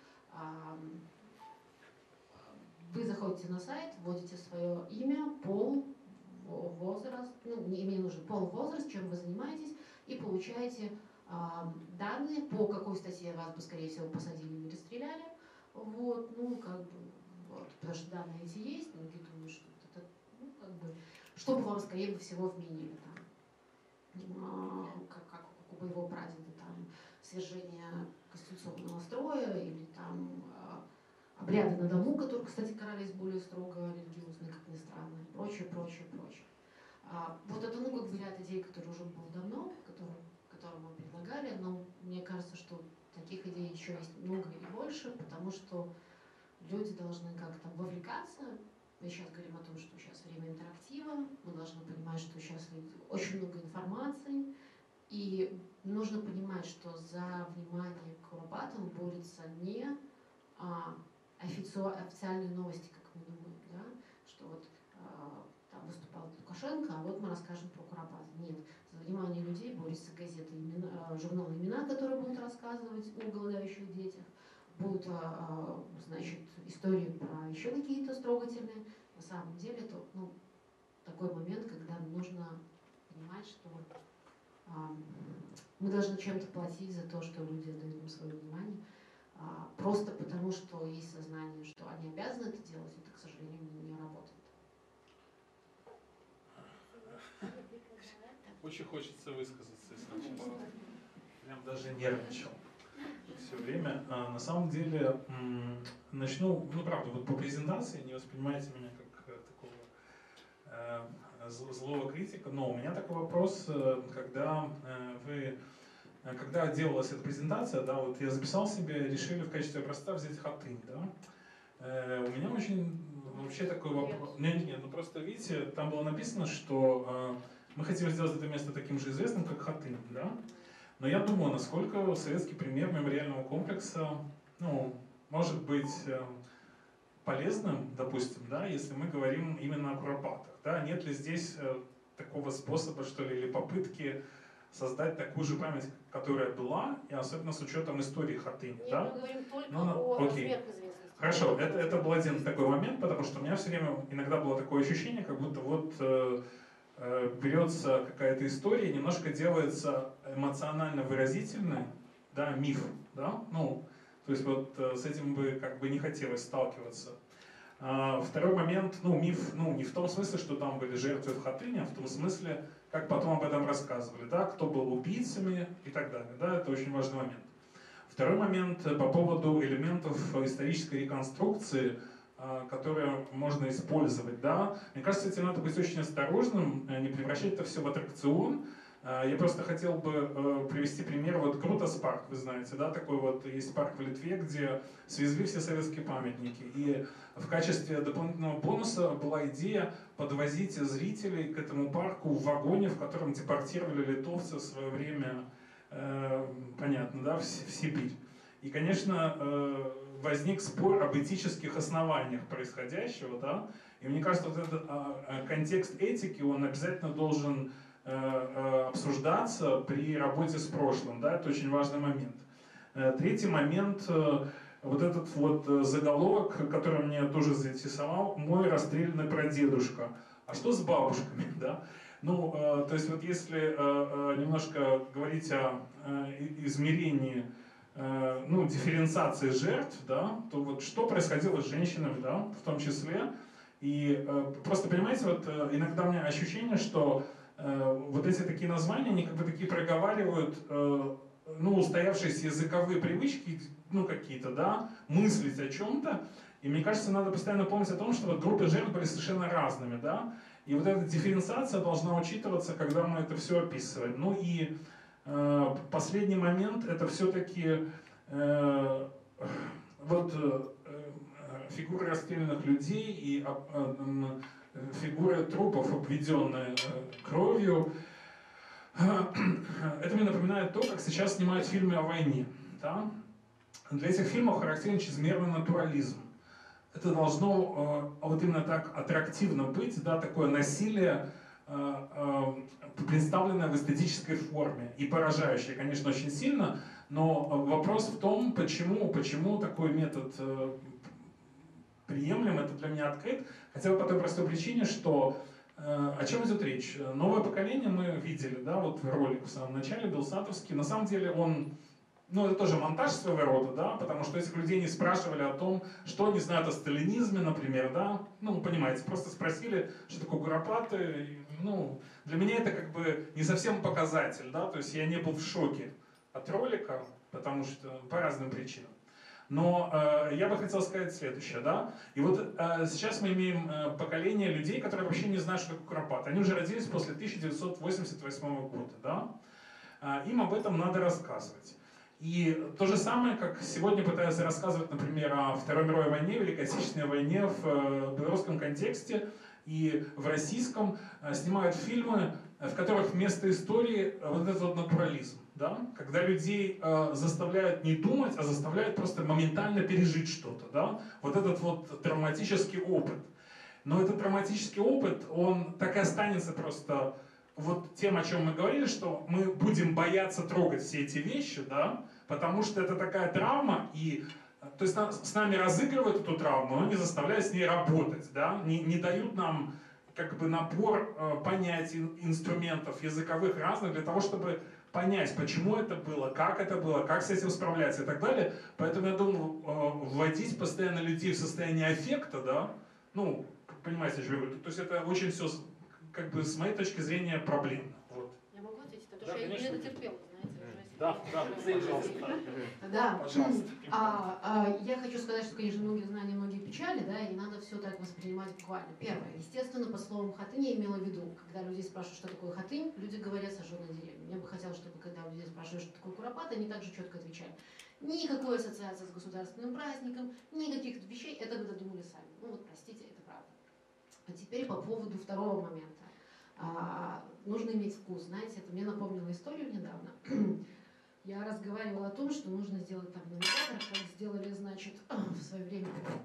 Вы заходите на сайт, вводите свое имя, пол, возраст, ну, имя не нужен, пол, возраст, чем вы занимаетесь, и получаете данные, по какой статье вас бы, скорее всего, посадили или расстреляли. Вот, ну, как бы, вот, потому что данные эти есть, но я думаю, что это, ну, как бы, чтобы вам, скорее всего, вменили, там, как, как у моего прадеда, там, свержение конституционного строя, или там обряды на дому, которые, кстати, карались более строго, религиозные, как ни странно, и прочее, прочее, прочее. А, вот это, ну, как бы ряд идей, которые уже было давно, которые, которые мы предлагали, но мне кажется, что таких идей еще есть много и больше, потому что люди должны как-то вовлекаться. Мы сейчас говорим о том, что сейчас время интерактива, мы должны понимать, что сейчас очень много информации, и нужно понимать, что за внимание к Куропатам борется не а, официальные новости, как мы думаем, да? Что вот а, там выступал Лукашенко, Порошенко, а вот мы расскажем про Куропатова. Нет, за внимание людей борются газеты, имена, журналы «Имена», которые будут рассказывать о голодающих детях, будут, значит, истории про еще какие-то строгательные. На самом деле это, ну, такой момент, когда нужно понимать, что а, мы должны чем-то платить за то, что люди отдают им свое внимание, а, просто потому, что есть сознание, что они обязаны это делать, это, к сожалению, не работает. Очень хочется высказаться, если честно. Прям даже нервничал все время. А, на самом деле, начну, ну правда, вот по презентации не воспринимайте меня как такого э, злого критика, но у меня такой вопрос, когда э, вы, когда делалась эта презентация, да, вот я записал себе, решили в качестве образца взять Хатынь, да. Э, у меня очень вообще такой вопрос, нет, нет, нет, ну просто видите, там было написано, что э, мы хотели сделать это место таким же известным, как Хатынь, да? Но я думаю, насколько советский пример мемориального комплекса, ну, может быть э, полезным, допустим, да, если мы говорим именно о Куропатках, да? Нет ли здесь э, такого способа, что ли, или попытки создать такую же память, которая была, и особенно с учетом истории Хатыни, Нет, да? мы говорим только ну, о окей. размерах известности. Хорошо, это, это был один такой момент, потому что у меня все время иногда было такое ощущение, как будто вот э, э, берется какая-то история, немножко делается эмоционально выразительный, да, миф, да, ну, то есть вот э, с этим бы как бы не хотелось сталкиваться. А, второй момент, ну, миф, ну, не в том смысле, что там были жертвы в Хатыни, а в том смысле, как потом об этом рассказывали, да, кто был убийцами и так далее, да, это очень важный момент. Второй момент по поводу элементов исторической реконструкции, которые можно использовать. Да? Мне кажется, этим надо быть очень осторожным, не превращать это все в аттракцион. Я просто хотел бы привести пример. Вот Крутос парк, вы знаете, да, такой вот есть парк в Литве, где свезли все советские памятники. И в качестве дополнительного бонуса была идея подвозить зрителей к этому парку в вагоне, в котором депортировали литовцев в свое время, э, понятно, да, в, в Сибирь. И, конечно, э, возник спор об этических основаниях происходящего, да. И мне кажется, вот этот э, контекст этики, он обязательно должен обсуждаться при работе с прошлым, да, это очень важный момент. Третий момент, вот этот вот заголовок, который меня тоже заинтересовал, «Мой расстрелянный прадедушка». А что с бабушками, да? Ну, то есть вот если немножко говорить о измерении, ну, дифференциации жертв, да, то вот что происходило с женщинами, да, в том числе. И просто, понимаете, вот иногда у меня ощущение, что вот эти такие названия, они как бы такие проговаривают, ну, устоявшиеся языковые привычки, ну, какие-то, да, мыслить о чем-то. И мне кажется, надо постоянно помнить о том, что вот группы жертв были совершенно разными, да. И вот эта дифференциация должна учитываться, когда мы это все описываем. Ну и э, последний момент, это все-таки э, вот э, фигуры расстрелянных людей и э, фигуры трупов, обведенные кровью. Это мне напоминает то, как сейчас снимают фильмы о войне. Да? Для этих фильмов характерен чрезмерный натурализм. Это должно вот именно так аттрактивно быть, да, такое насилие, представленное в эстетической форме и поражающее, конечно, очень сильно, но вопрос в том, почему, почему такой метод приемлем, это для меня открыт, хотя бы по той простой причине, что э, о чем идет речь. Новое поколение мы видели, да, вот ролик в самом начале, Белсатовский, на самом деле он, ну это тоже монтаж своего рода, да, потому что этих людей не спрашивали о том, что они знают о сталинизме, например, да, ну, понимаете, просто спросили, что такое Куропаты, ну, для меня это как бы не совсем показатель, да, то есть я не был в шоке от ролика, потому что по разным причинам. Но э, я бы хотел сказать следующее, да. И вот э, сейчас мы имеем э, поколение людей, которые вообще не знают, что такое Куропаты. Они уже родились после тысяча девятьсот восемьдесят восьмого года, да. Э, им об этом надо рассказывать. И то же самое, как сегодня пытаются рассказывать, например, о Второй мировой войне, Великой Отечественной войне в э, белорусском контексте и в российском, э, снимают фильмы, в которых вместо истории э, вот этот вот натурализм. Да? Когда людей э, заставляют не думать, а заставляют просто моментально пережить что-то. Да? Вот этот вот травматический опыт. Но этот травматический опыт, он так и останется просто вот тем, о чем мы говорили, что мы будем бояться трогать все эти вещи, да, потому что это такая травма, и то есть с нами разыгрывают эту травму, но не заставляют с ней работать, да, не, не дают нам как бы набор э, понятий, инструментов языковых разных для того, чтобы понять, почему это было, как это было, как с этим справляться и так далее. Поэтому я думаю, э, вводить постоянно людей в состояние аффекта, да, ну, понимаете, что я говорю, то есть это очень все, как бы, с моей точки зрения, проблемно. Вот. Я могу ответить, потому Да, что я конечно. не дотерпела, знаете. Да, да, пожалуйста. Да, Пожалуйста. а, а, я хочу сказать, что, конечно, многие знания, многие печали, да, и надо все так воспринимать буквально. Первое, естественно, по словам хатынь я имела в виду, когда людей спрашивают, что такое хатынь, люди говорят сожженная деревня. Мне бы хотелось, чтобы когда людей спрашивают, что такое куропат, они также четко отвечали. Никакой ассоциации с государственным праздником, никаких вещей, это вы додумали сами. Ну вот, простите, это правда. А теперь по поводу второго момента. А, нужно иметь вкус. Знаете, это мне напомнило историю недавно. Я разговаривала о том, что нужно сделать там навигатор, как сделали, значит, в свое время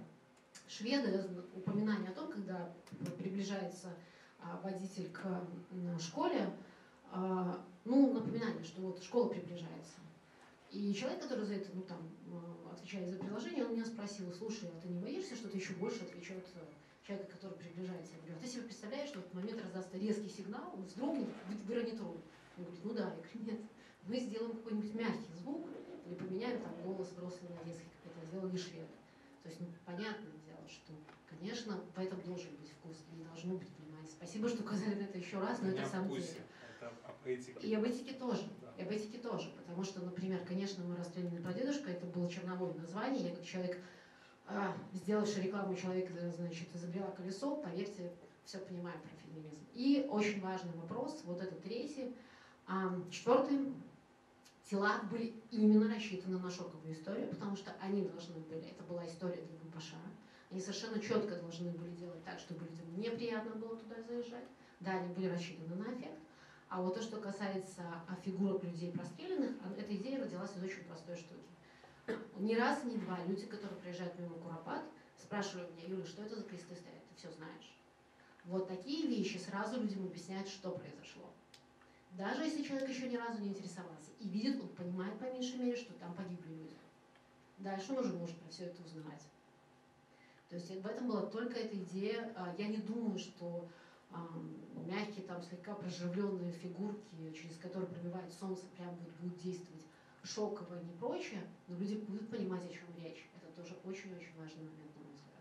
шведы, упоминание о том, когда приближается а, водитель к а, школе, а, ну, напоминание, что вот школа приближается. И человек, который за это, ну, там, отвечает за приложение, он меня спросил: слушай, а ты не боишься, что ты еще больше отвечает человека, который приближается? Я говорю: а ты себе представляешь, что в этот момент раздастся резкий сигнал, он вздрогнет, выронит руль? Он говорит: ну да. Я говорю: нет, мы сделаем какой-нибудь мягкий звук, или поменяем там голос взрослый на детский, как это сделали шведы. То есть, ну, понятное дело, что, конечно, в этом должен быть вкус, и должно быть понимание. Спасибо, что указали на это еще раз, но Не это о сам вкусе, деле. это об этике. И об этике тоже. Да. И об этике тоже. Потому что, например, конечно, мой расстрелянный прадедушка, это было черновое название. Я как человек, а, сделавший рекламу, человек, значит, изобрела колесо, поверьте, все понимаю про феминизм. И очень важный вопрос, вот этот третий. А, четвертый. Тела были именно рассчитаны на шоковую историю, потому что они должны были, это была история для Губаша, они совершенно четко должны были делать так, чтобы людям неприятно было туда заезжать. Да, они были рассчитаны на эффект. А вот то, что касается фигурок людей простреленных, эта идея родилась из очень простой штуки. Ни раз, ни два люди, которые приезжают мимо Куропат, спрашивали меня: Юля, что это за кресты стоят, ты все знаешь. Вот такие вещи сразу людям объясняют, что произошло. Даже если человек еще ни разу не интересовался и видит, он понимает по меньшей мере, что там погибли люди. Дальше он уже может про все это узнавать. То есть в этом была только эта идея. Я не думаю, что мягкие, там, слегка проживленные фигурки, через которые пробивает солнце, прям вот будут действовать шоково и не прочее, но люди будут понимать, о чем речь. Это тоже очень-очень важный момент, на мой взгляд.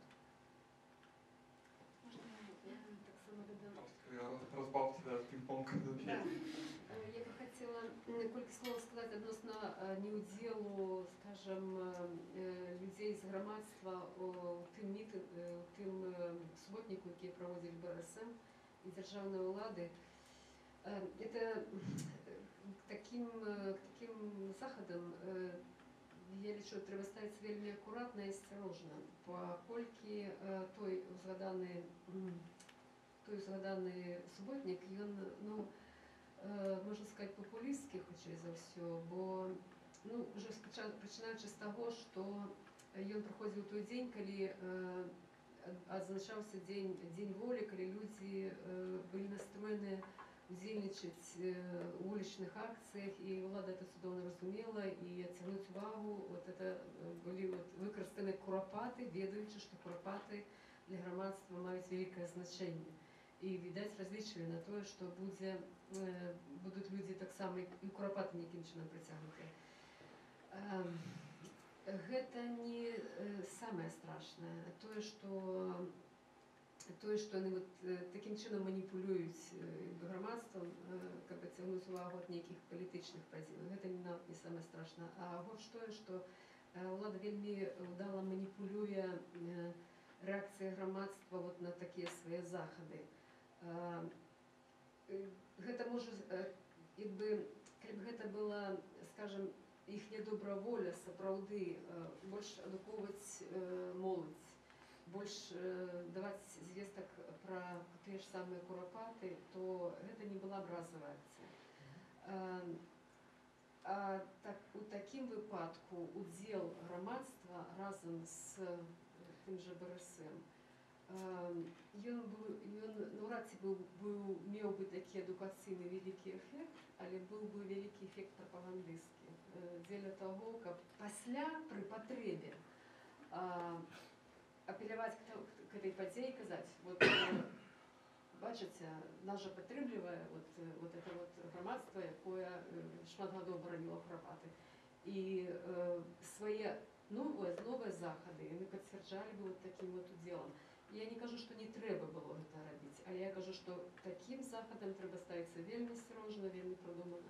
Розбавте, да, пінг-понг. Да. Я бы хотела колькі слов сказать относно неудзелу, скажем, людей з громадства у тым мітинг, у тым суботніку, які проводили Бэ Эр Эс Эм и державной улады. Это к таким, к таким заходам, я лічу, треба ставіць вельмі акуратна і асцярожна, паколькі той узгаданы той згаданы суботнік, ён, ну, э, можна сказаць, папулістскі, хутчэй за ўсё, бо, ну, уже пачынаючы з таго, што ён праходзіў той дзень, калі э, адзначаўся дзень, дзень волі, калі людзі э, былі настроеныя удзельнічаць э, у улічных акцыях, і ўлада это цудоўна разумела, і адцягнуць увагу, вот это былі вот выкарыстаны куропаты, ведаючы, што куропаты для грамадства маюць вялікае значэнне. І, відаць, разлічвалі на тое, што будзе, э, будуць людзі таксама і куропаты нейкім чынам прыцягнутыя. Э, гэта не э, самае страшнае. Тое, што тое, што яны вот, э, такім чынам маніпулююць э, грамадствам, э, каб адцягнуць увагу ад нейкіх палітычных пазіў. Гэта не, не самае страшнае. А вот тое, што э, ўлада вельмі ўдала маніпулюе э, рэакцыі грамадства вот на такія свае захады. Гэта можа, як бы, калі б гэта была, скажем, іхняя добраволя сапраўды больш адукоўваць моладзь, больш даваць звестак пра тыя ж самыя куропаты, то гэта не была б разовая акцыя. А так, у такім выпадку удзел грамадства разам з тым жа Бэ Эр Эс Эм Ён быў ён наўрад ці быў быў меў бы такі адукацыйны вялікі эфект, але быў бы вялікі эфект прапагандысцкі дзеля таго, каб пасля пры патрэбе апеляваць к этой падзеі, казаць вот бачыце, нас жа падтрымлівае вот, вот это вот грамадства, якое шмат гадоў бараніла курапаты. І э, свае новыя, новыя захады яны пацвярджалі бы вот такім вот удзелам. Я не кажу, што не трэба было гэта рабіць, але я кажу, што такім захадам трэба ставіцца вельмі асцярожна, вельмі прадумана.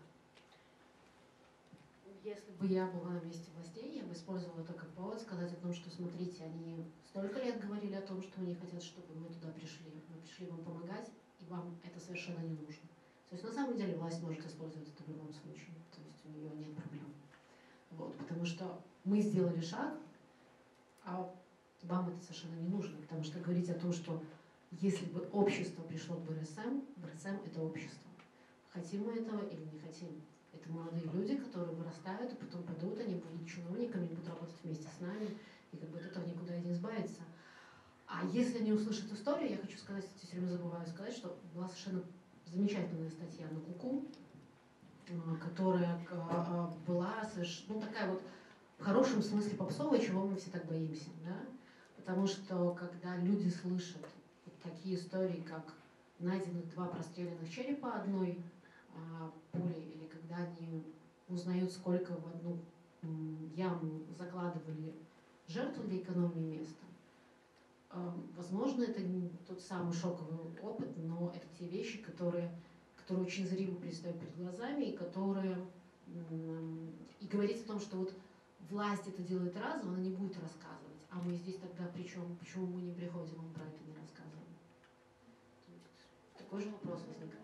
Если бы я была на месте властей, я бы использовала это как повод сказать о том, что, смотрите, они столько лет говорили о том, что они хотят, чтобы мы туда пришли. Мы пришли вам помогать, и вам это совершенно не нужно. То есть на самом деле власть может использовать это в любом случае. То есть у нее нет проблем. Вот, потому что мы сделали шаг, а вам это совершенно не нужно. Потому что говорить о том, что если бы общество пришло к БРСМ, БРСМ это общество. Хотим мы этого или не хотим. Это молодые люди, которые вырастают, и потом пойдут, они будут чиновниками, будут работать вместе с нами, и как бы от этого никуда и не избавиться. А если они услышат историю, я хочу сказать, я все время забываю сказать, что была совершенно замечательная статья на Куку, которая была совершенно, ну, такая вот в хорошем смысле попсовая, чего мы все так боимся, да? Потому что когда люди слышат вот такие истории, как найдены два простреленных черепа одной а, пулей, или когда они узнают, сколько в одну яму закладывали жертву для экономии места, а, возможно, это не тот самый шоковый опыт, но это те вещи, которые, которые очень зримо предстают перед глазами, и которые и говорить о том, что вот власть это делает разом, она не будет рассказывать, а мы здесь тогда причем, почему мы не приходим, мы про это не рассказываем. Такой же вопрос возникает.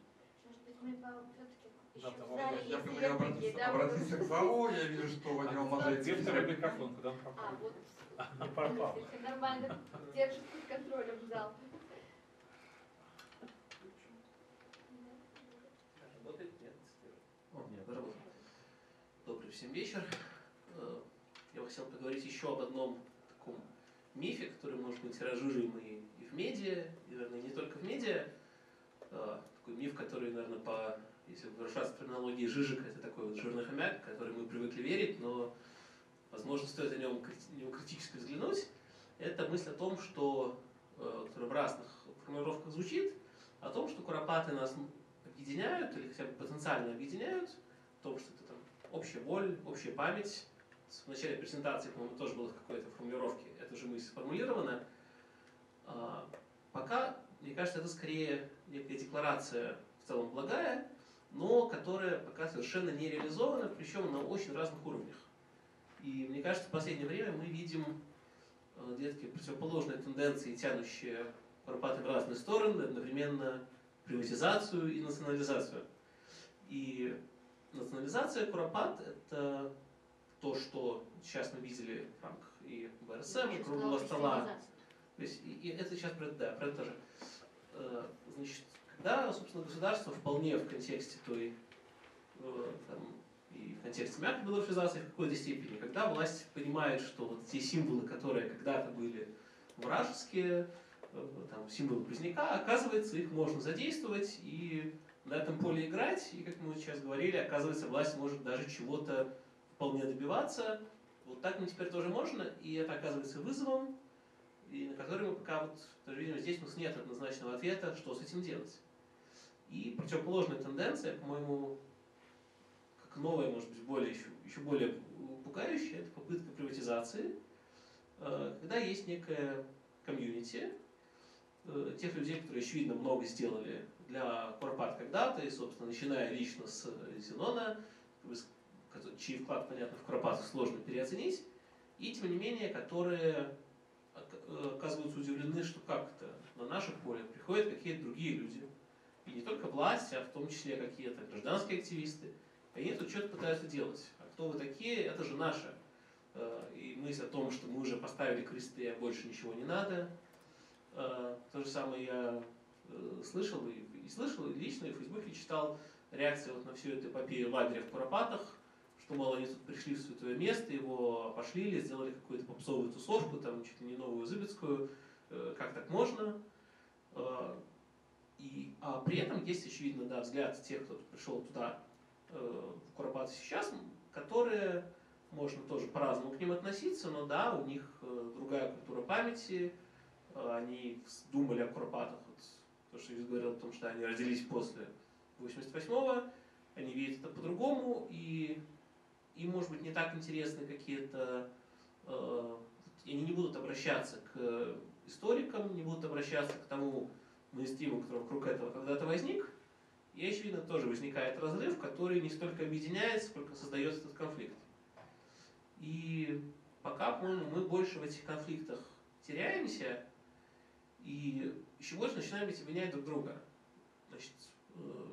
Да, я предлагаю обратиться, обратиться к залу. Я вижу, что Вадим Алмазжиев... Где второй микрофон? Куда он пропал? А, вот. Не пропал. Нормально. Держит под контролем зал. Работает? Нет. О, нет, работает. Добрый всем вечер. Я бы хотел поговорить еще об одном таком мифе, который может быть тиражируем и, и в медиа, и, наверное, не только в медиа. Такой миф, который, наверное, по, если выражаться в терминологии Жижика, это такой вот жирный хомяк, в который мы привыкли верить, но, возможно, стоит о нем, него критически взглянуть. Это мысль о том, что, которая в разных формулировках звучит, о том, что куропаты нас объединяют, или хотя бы потенциально объединяют, в том, что это там общая боль, общая память. В начале презентации, по-моему, тоже было в какой-то формулировке эта же мысль сформулирована. Пока, мне кажется, это скорее некая декларация в целом благая, но которая пока совершенно не реализована, причем на очень разных уровнях. И мне кажется, в последнее время мы видим детки противоположные тенденции, тянущие куропаты в разные стороны, одновременно приватизацию и национализацию. И национализация куропат – это то, что сейчас мы видели в рамках и БРСМ, и круглого стола. То есть, и, и это сейчас про это, да, про это тоже. Значит, когда, собственно, государство вполне в контексте той, там, и в контексте мягкой белорусизации в какой-то степени, когда власть понимает, что вот те символы, которые когда-то были вражеские, там, символы Близняка, оказывается, их можно задействовать и на этом поле играть, и, как мы сейчас говорили, оказывается, власть может даже чего-то вполне добиваться. Вот так мы теперь тоже можно, и это оказывается вызовом, и на который мы пока вот, даже видимо, здесь у нас нет однозначного ответа, что с этим делать. И противоположная тенденция, по-моему, как новая, может быть, более, еще, еще более пугающая, это попытка приватизации, когда есть некая комьюнити тех людей, которые, очевидно, много сделали для куропат когда-то, и, собственно, начиная лично с Зенона, чей вклад, понятно, в куропатах сложно переоценить, и, тем не менее, которые оказываются удивлены, что как-то на наше поле приходят какие-то другие люди. И не только власть, а в том числе какие-то гражданские активисты. И они тут что-то пытаются делать. А кто вы такие? Это же наше. И мысль о том, что мы уже поставили кресты, а больше ничего не надо. То же самое я слышал и, и слышал, и лично, и в Фейсбуке читал реакции вот на всю эту эпопею лагеря в Куропатах, что, мол, они тут пришли в святое место, его пошлили, сделали какую-то попсовую тусовку, там чуть ли не новую Зыбецкую, э, как так можно. Э, и, а при этом есть, очевидно, да, взгляд тех, кто пришел туда, э, в Куропаты сейчас, которые можно тоже по-разному к ним относиться, но да, у них э, другая культура памяти, э, они думали о Куропатах, вот, то, что я говорил о том, что они родились после восемьдесят восьмого, они видят это по-другому, и им, может быть, не так интересны какие-то... Э, они не будут обращаться к историкам, не будут обращаться к тому мейнстриму, который вокруг этого когда-то возник, и, очевидно, тоже возникает разрыв, который не столько объединяет, сколько создает этот конфликт. И пока, по-моему, мы больше в этих конфликтах теряемся, и еще больше начинаем ведь обвинять друг друга. Значит, э,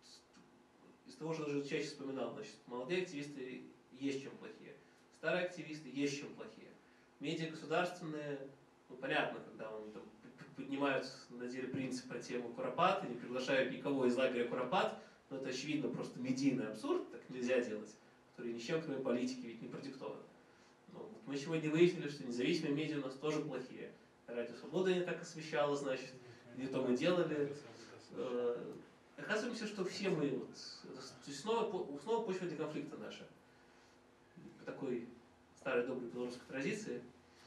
из того, что даже чаще вспоминал, значит, молодые активисты есть чем плохие, старые активисты есть чем плохие. Медиа государственные, ну понятно, когда они там поднимают на деле принцип про тему Куропат и не приглашают никого из лагеря Куропат, но это очевидно просто медийный абсурд, так нельзя делать, который ничем, кроме политики, ведь не продиктован. Ну, вот мы сегодня выяснили, что независимые медиа у нас тоже плохие. Радио Свобода не так освещало, значит, не то мы делали. Оказываемся, что все мы, вот, то есть снова, снова почва для конфликта наша. По такой старой доброй белорусской традиции.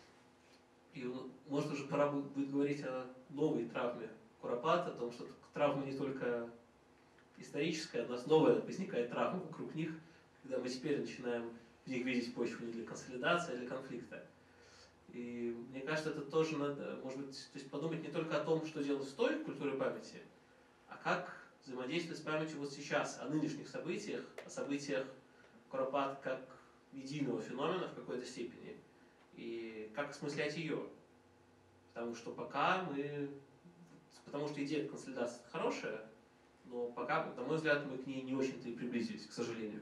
И может уже пора будет говорить о новой травме Куропат, о том, что травма не только историческая, у нас новая возникает травма вокруг них, когда мы теперь начинаем в них видеть почву не для консолидации, а для конфликта. И мне кажется, это тоже надо, может быть, то есть подумать не только о том, что делать с той культурой памяти, а как взаимодействовать с памятью вот сейчас, о нынешних событиях, о событиях Куропат как медийного феномена в какой-то степени, и как осмыслять ее. Потому что пока мы... Потому что идея консолидации хорошая, но пока, на мой взгляд, мы к ней не очень-то и приблизились, к сожалению.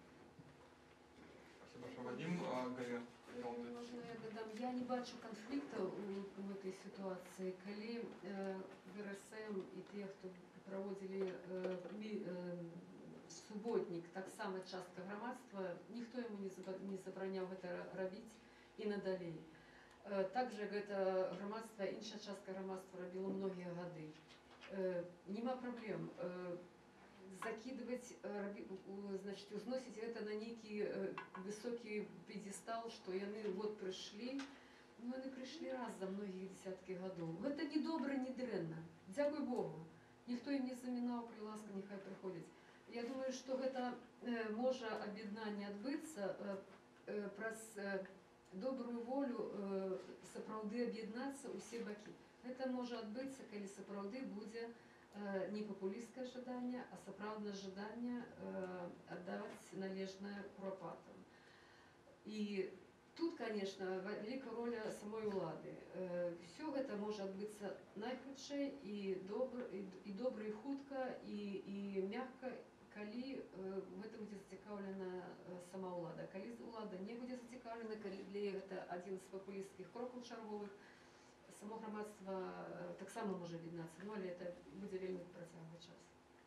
Спасибо большое, Вадим. Галина. Можна я додам? Я не бачу конфлікту у, у этой ситуації, коли е, ВРСМ і ті, хто проводили е, мі, е, суботник, так само частка громадства, ніхто йому не, заб, не забороняв це робити і надалі. Е, також це громадство, інша частка громадства робила многі годи. Е, нема проблем. Е, закидывать, значит, узносить это на некий высокий пьедестал, что они вот пришли, ну они пришли раз за многие десятки годов. Это не добре, не дренно. Дякую Богу. Ніхто їм не замінав, при ласка, нехай приходять. Я думаю, що это може об'єднання відбутися про добрую волю сапраўды об'єднатися усі боки. Это може відбутися, коли сапраўды буде не популистское ожидание, а сапраўдное ожидание э, отдавать належное Куропатам. И тут, конечно, великая роль самой улады. Э, все это может отбыться найхудшее и добро, и, и добро, и худко, и, и мягко, коли э, в этом будет зацікавлена э, сама улада. Коли улада не будет зацікавлена, коли для это один из популистских кроков черговых, само громадство так само може об'єднатися, ну, але це буде вельми протягнутий час.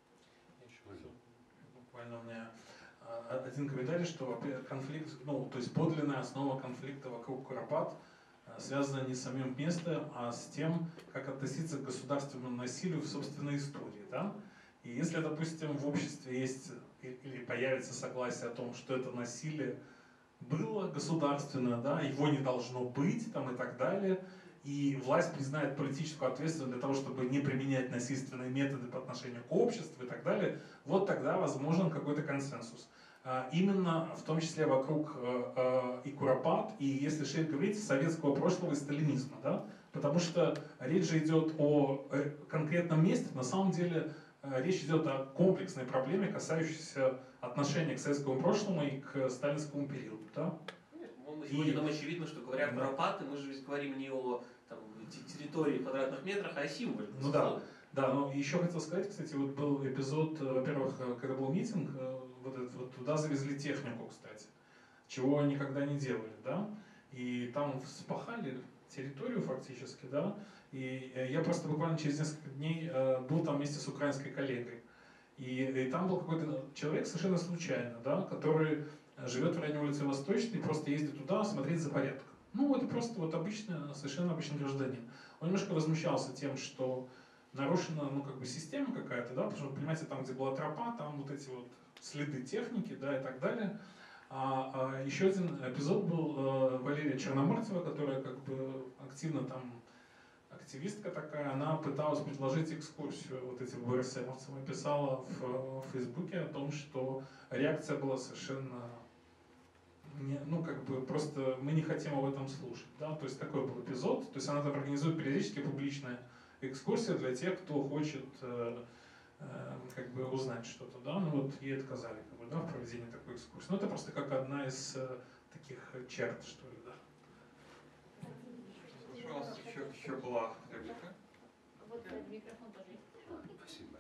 Буквально у меня один комментарий, что конфликт, ну, то есть подлинная основа конфликта вокруг Куропат связана не с самим местом, а с тем, как относиться к государственному насилию в собственной истории, да? И если, допустим, в обществе есть или появится согласие о том, что это насилие было государственное, да, его не должно быть, там и так далее, и власть признает политическую ответственность для того, чтобы не применять насильственные методы по отношению к обществу и так далее, вот тогда возможен какой-то консенсус. Именно в том числе вокруг и Куропат, и, если шире говорить, советского прошлого и сталинизма, да? Потому что речь же идет о конкретном месте, на самом деле речь идет о комплексной проблеме, касающейся отношения к советскому прошлому и к сталинскому периоду. Да? Мы сегодня нам очевидно, что говоря про Куропаты, мы же ведь говорим не о там, территории в квадратных метрах, а о символе. Ну да, да, но еще хотел сказать, кстати, вот был эпизод, во-первых, когда был митинг, вот, этот, вот туда завезли технику, кстати, чего никогда не делали, да, и там вспахали территорию фактически, да, и я просто буквально через несколько дней был там вместе с украинской коллегой, и, и там был какой-то человек совершенно случайно, да, который живет в районе улицы Восточной и просто ездит туда смотреть за порядком. Ну, это просто вот обычный, совершенно обычный гражданин. Он немножко возмущался тем, что нарушена, ну, как бы система какая-то, да, потому что, понимаете, там, где была тропа, там вот эти вот следы техники, да, и так далее. А, а еще один эпизод был э, Валерия Черноморцева, которая как бы активно там, активистка такая, она пыталась предложить экскурсию вот этим БРСМовцам и писала в, в Фейсбуке о том, что реакция была совершенно, не, ну, как бы просто мы не хотим об этом слушать, да, то есть такой был эпизод, то есть она там организует периодически публичная экскурсия для тех, кто хочет э, э, как бы узнать что-то, да, ну вот ей отказали, как бы, да, в проведении такой экскурсии, ну это просто как одна из э, таких черт, что ли, да. У нас еще, еще была реплика. Вот микрофон тоже есть. Спасибо.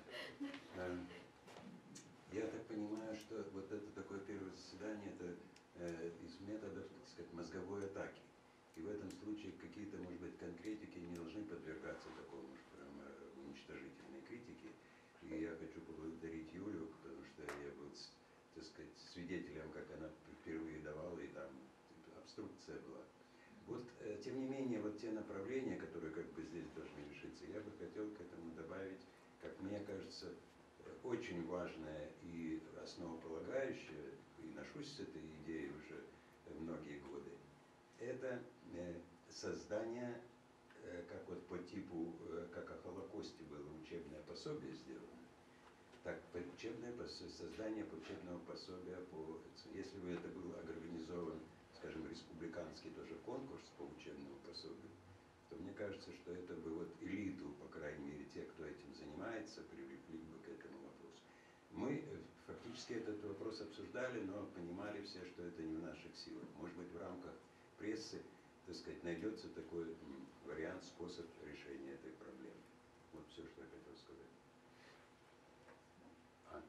Я так понимаю, что вот это такое первое заседание, это э, из методов, так сказать, мозговой атаки. И в этом случае какие-то, может быть, конкретики не должны подвергаться такому уж прямо уничтожительной критике. И я хочу поблагодарить Юлю, потому что я был, так сказать, свидетелем, как она впервые давала, и там обструкция была. Вот, э, тем не менее, вот те направления, которые как бы здесь должны решиться, я бы хотел к этому добавить, как мне кажется, очень важное и основополагающее, и ношусь с этой идеей уже многие годы, это э, создание, э, как вот по типу, э, как о Холокосте было учебное пособие сделано, так учебное пособие, создание учебного пособия, по, если бы это был организован, скажем, республиканский тоже конкурс по учебному пособию, то мне кажется, что это бы вот элиту, по крайней мере, те, кто этим занимается, привлекли бы к этому вопросу. Мы фактически этот вопрос обсуждали, но понимали все, что это не в наших силах. Может быть, в рамках прессы, так сказать, найдется такой м, вариант, способ решения этой проблемы. Вот все, что я хотел сказать. А?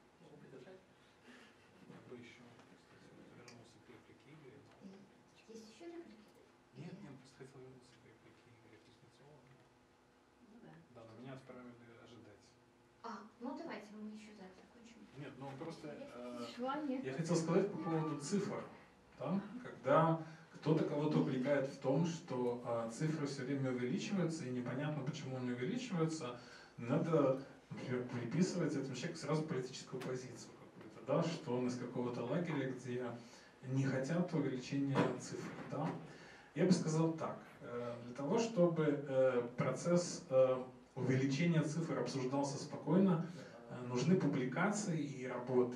Я бы еще, кстати, вернулся к реплике Игоря. Есть еще реплики? Нет, нет, просто хотел вернуться к реплике Игоря Кузнецова. Ну да. Да, но меня отправили ожидать. А, ну давайте мы еще да, закончим. Нет, ну просто э, Желание. я хотел сказать по поводу цифр. Да? Когда кто-то кого-то упрекает в том, что э, цифры все время увеличиваются, и непонятно, почему они увеличиваются, надо, например, приписывать этому человеку сразу политическую позицию какую-то, да? Что он из какого-то лагеря, где не хотят увеличения цифр. Да? Я бы сказал так. Э, для того, чтобы э, процесс э, увеличения цифр обсуждался спокойно, э, нужны публикации и работы.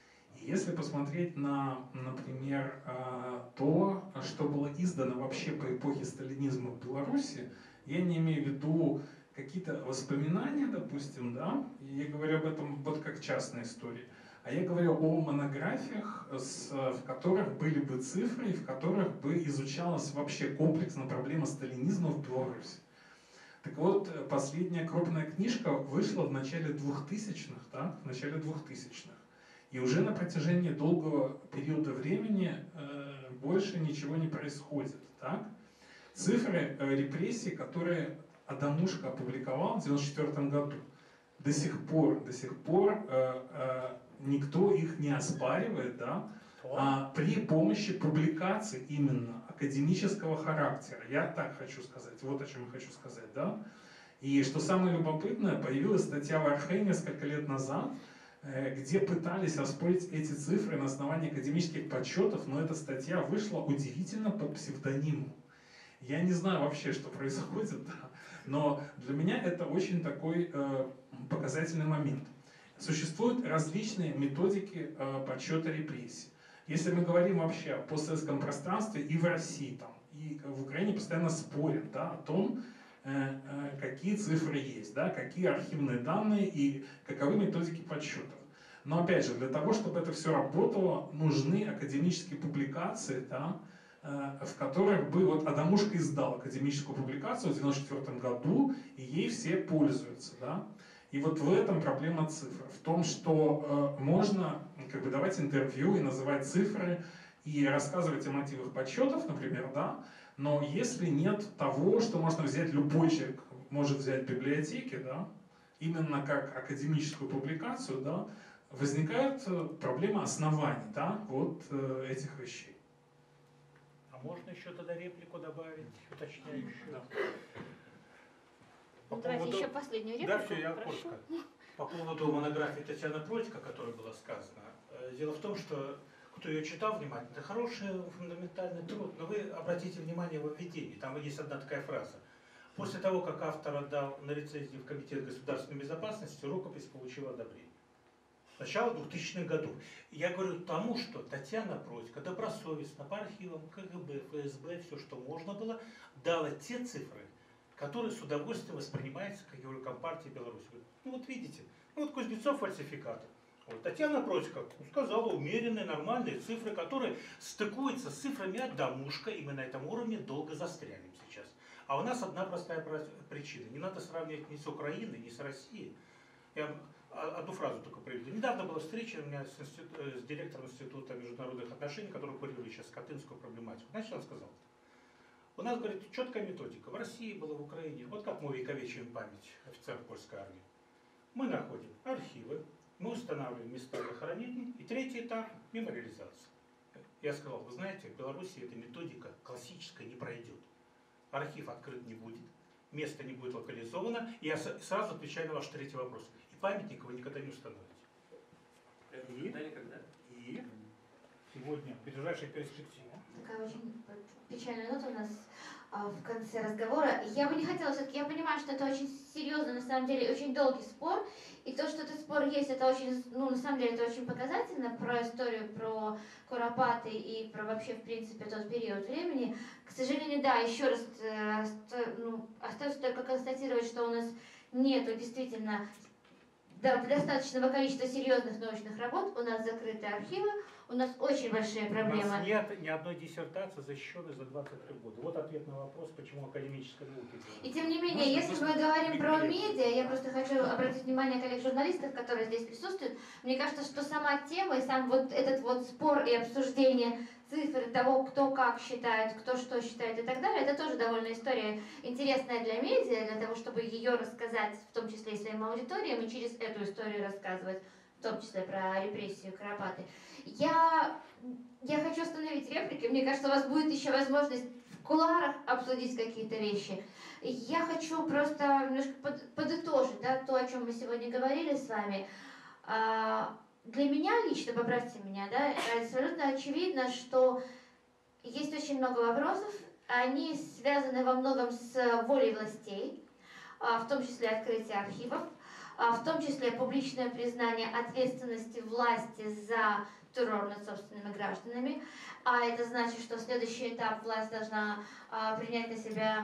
И если посмотреть на, например, э, то, что было издано вообще по эпохе сталинизма в Беларуси, я не имею в виду какие-то воспоминания, допустим, да, и я говорю об этом вот как частной истории, а я говорю о монографиях, с, в которых были бы цифры, и в которых бы изучалась вообще комплексно проблема сталинизма в Беларуси. Так вот, последняя крупная книжка вышла в начале двухтысячных, да, в начале двухтысячных. И уже на протяжении долгого периода времени э, больше ничего не происходит. Так? Цифры э, репрессий, которые Адамушка опубликовал в девяносто четвёртом году, до сих пор, до сих пор э, э, никто их не оспаривает, да, а при помощи публикаций именно академического характера. Я так хочу сказать, вот о чем я хочу сказать, да. И что самое любопытное, появилась статья в Архе несколько лет назад, где пытались оспорить эти цифры на основании академических подсчетов, но эта статья вышла удивительно под псевдонимом. Я не знаю вообще, что происходит, да, но для меня это очень такой э, показательный момент. Существуют различные методики э, подсчета репрессий. Если мы говорим вообще о постсоветском пространстве и в России, там, и в Украине постоянно спорят, да, о том, э, э, какие цифры есть, да, какие архивные данные и каковы методики подсчетов. Но опять же, для того, чтобы это все работало, нужны академические публикации, да, э, в которых бы... Вот Адамушка издал академическую публикацию в девяносто четвёртом году, и ей все пользуются. Да. И вот в этом проблема цифр. В том, что э, можно как бы, давать интервью и называть цифры, и рассказывать о мотивах подсчетов, например, да, но если нет того, что можно взять любой человек, может взять в библиотеке, да, именно как академическую публикацию, да, возникает проблема оснований, да, вот э, этих вещей. А можно еще тогда реплику добавить, уточняющую? Да. По Давайте поводу- еще последнюю Да, реплику. все, я прошу. коротко. По поводу монографии Татьяны Протика, о которой было сказано. Э, Дело в том, что кто ее читал внимательно, это хороший фундаментальный труд, но вы обратите внимание во введении, там есть одна такая фраза. После того, как автор отдал на рецензию в Комитет государственной безопасности, рукопись получила одобрение. Начало двухтысячных годов. Я говорю тому, что Татьяна Протика добросовестно по архивам КГБ, ФСБ, все, что можно было, дала те цифры, которые с удовольствием воспринимаются, как я говорю, Компартией Беларуси. Ну вот видите, ну вот Кузнецов фальсификатор. Вот, Татьяна Протика сказала умеренные, нормальные цифры, которые стыкуются с цифрами от домушка, и мы на этом уровне долго застрянем сейчас. А у нас одна простая причина. Не надо сравнивать ни с Украиной, ни с Россией. Я одну фразу только приведу. Недавно была встреча у меня с, институт, с директором Института международных отношений, который курирует сейчас катынскую проблематику. Знаете, что он сказал? У нас, говорит, четкая методика. В России было, в Украине. Вот как мы увековечиваем память офицеров польской армии. Мы находим архивы, мы устанавливаем места захоронений, и третий этап – мемориализация. Я сказал, вы знаете, в Беларуси эта методика классическая не пройдет. Архив открыт не будет, место не будет локализовано, и я сразу отвечаю на ваш третий вопрос. И памятник вы никогда не установите. И, никогда. и сегодня, в ближайшей перспективе. Такая очень печальная нота у нас а, в конце разговора. Я бы не хотела все-таки, я понимаю, что это очень серьезно, на самом деле, очень долгий спор. И то, что этот спор есть, это очень, ну, на самом деле, это очень показательно про историю, про Куропаты и про вообще, в принципе, тот период времени. К сожалению, да, еще раз, э, ну, остается только констатировать, что у нас нету действительно до- достаточного количества серьезных научных работ, у нас закрыты архивы, у нас очень большие У проблемы. нас нет ни одной диссертации, защищенной за двадцать три года. Вот ответ на вопрос, почему академическая наука. И тем не менее, Можно если просто мы говорим про перейти? медиа, я просто хочу обратить внимание коллег-журналистов, которые здесь присутствуют. Мне кажется, что сама тема и сам вот этот вот спор и обсуждение цифр того, кто как считает, кто что считает и так далее, это тоже довольно история интересная для медиа, для того, чтобы ее рассказать, в том числе и своим аудиториям, и через эту историю рассказывать, в том числе про репрессию Куропаты. Я, я хочу остановить реплики. Мне кажется, у вас будет еще возможность в кулуарах обсудить какие-то вещи. Я хочу просто немножко под, подытожить, да, то, о чем мы сегодня говорили с вами. А, для меня лично, поправьте меня, да, абсолютно очевидно, что есть очень много вопросов. Они связаны во многом с волей властей, а, в том числе открытие архивов, а, в том числе публичное признание ответственности власти за террор над собственными гражданами. А это значит, что в следующий этап власть должна а, принять на себя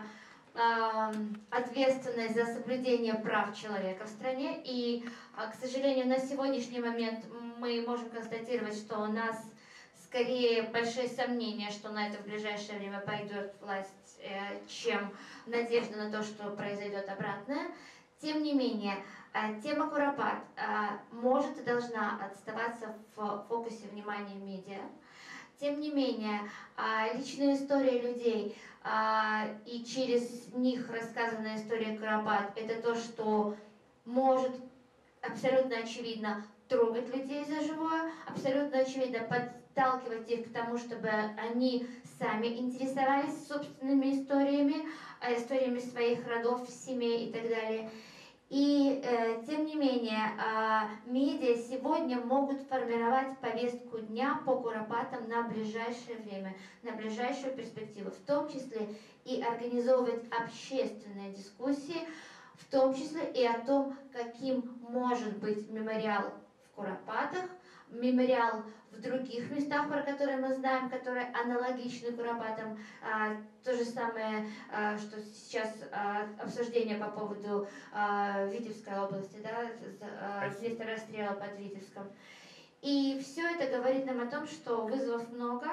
а, ответственность за соблюдение прав человека в стране. И, а, к сожалению, на сегодняшний момент мы можем констатировать, что у нас скорее большие сомнения, что на это в ближайшее время пойдет власть, э, чем надежда на то, что произойдет обратное. Тем не менее, тема Куропат может и должна оставаться в фокусе внимания медиа. Тем не менее, личная история людей и через них рассказанная история Куропат – это то, что может абсолютно очевидно трогать людей за живое, абсолютно очевидно подталкивать их к тому, чтобы они сами интересовались собственными историями, историями своих родов, семей и так далее. И, э, тем не менее, э, медиа сегодня могут формировать повестку дня по Куропатам на ближайшее время, на ближайшую перспективу, в том числе и организовывать общественные дискуссии, в том числе и о том, каким может быть мемориал в Куропатах, мемориал в других местах, про которые мы знаем, которые аналогичны Куропатам. А, то же самое, а, что сейчас а, обсуждение по поводу а, Витебской области, да, а, места расстрела под Витебском. И все это говорит нам о том, что вызовов много,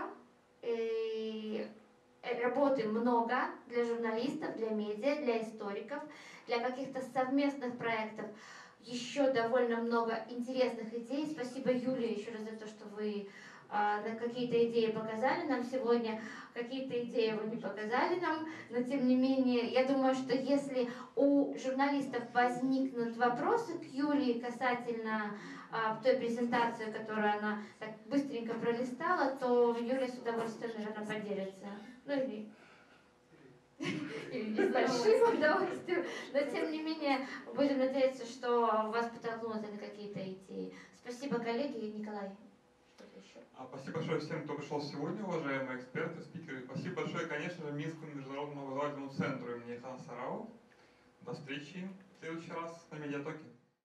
и работы много для журналистов, для медиа, для историков, для каких-то совместных проектов. Еще довольно много интересных идей. Спасибо, Юлия, еще раз за то, что вы а, какие-то идеи показали нам сегодня. Какие-то идеи вы не показали нам, но тем не менее, я думаю, что если у журналистов возникнут вопросы к Юлии касательно а, той презентации, которую она так быстренько пролистала, то Юлия с удовольствием, наверное, поделится. Ну или... Или не знаю, большим удовольствием. Но тем не менее, будем надеяться, что вас подтолкнут это какие-то идеи. Спасибо, коллеги. Николай, что-то еще? А, спасибо большое всем, кто пришел сегодня, уважаемые эксперты, спикеры. Спасибо большое, конечно же, Минскому международному образовательному центру имени Хана Сарау. До встречи в следующий раз на Медиатоке.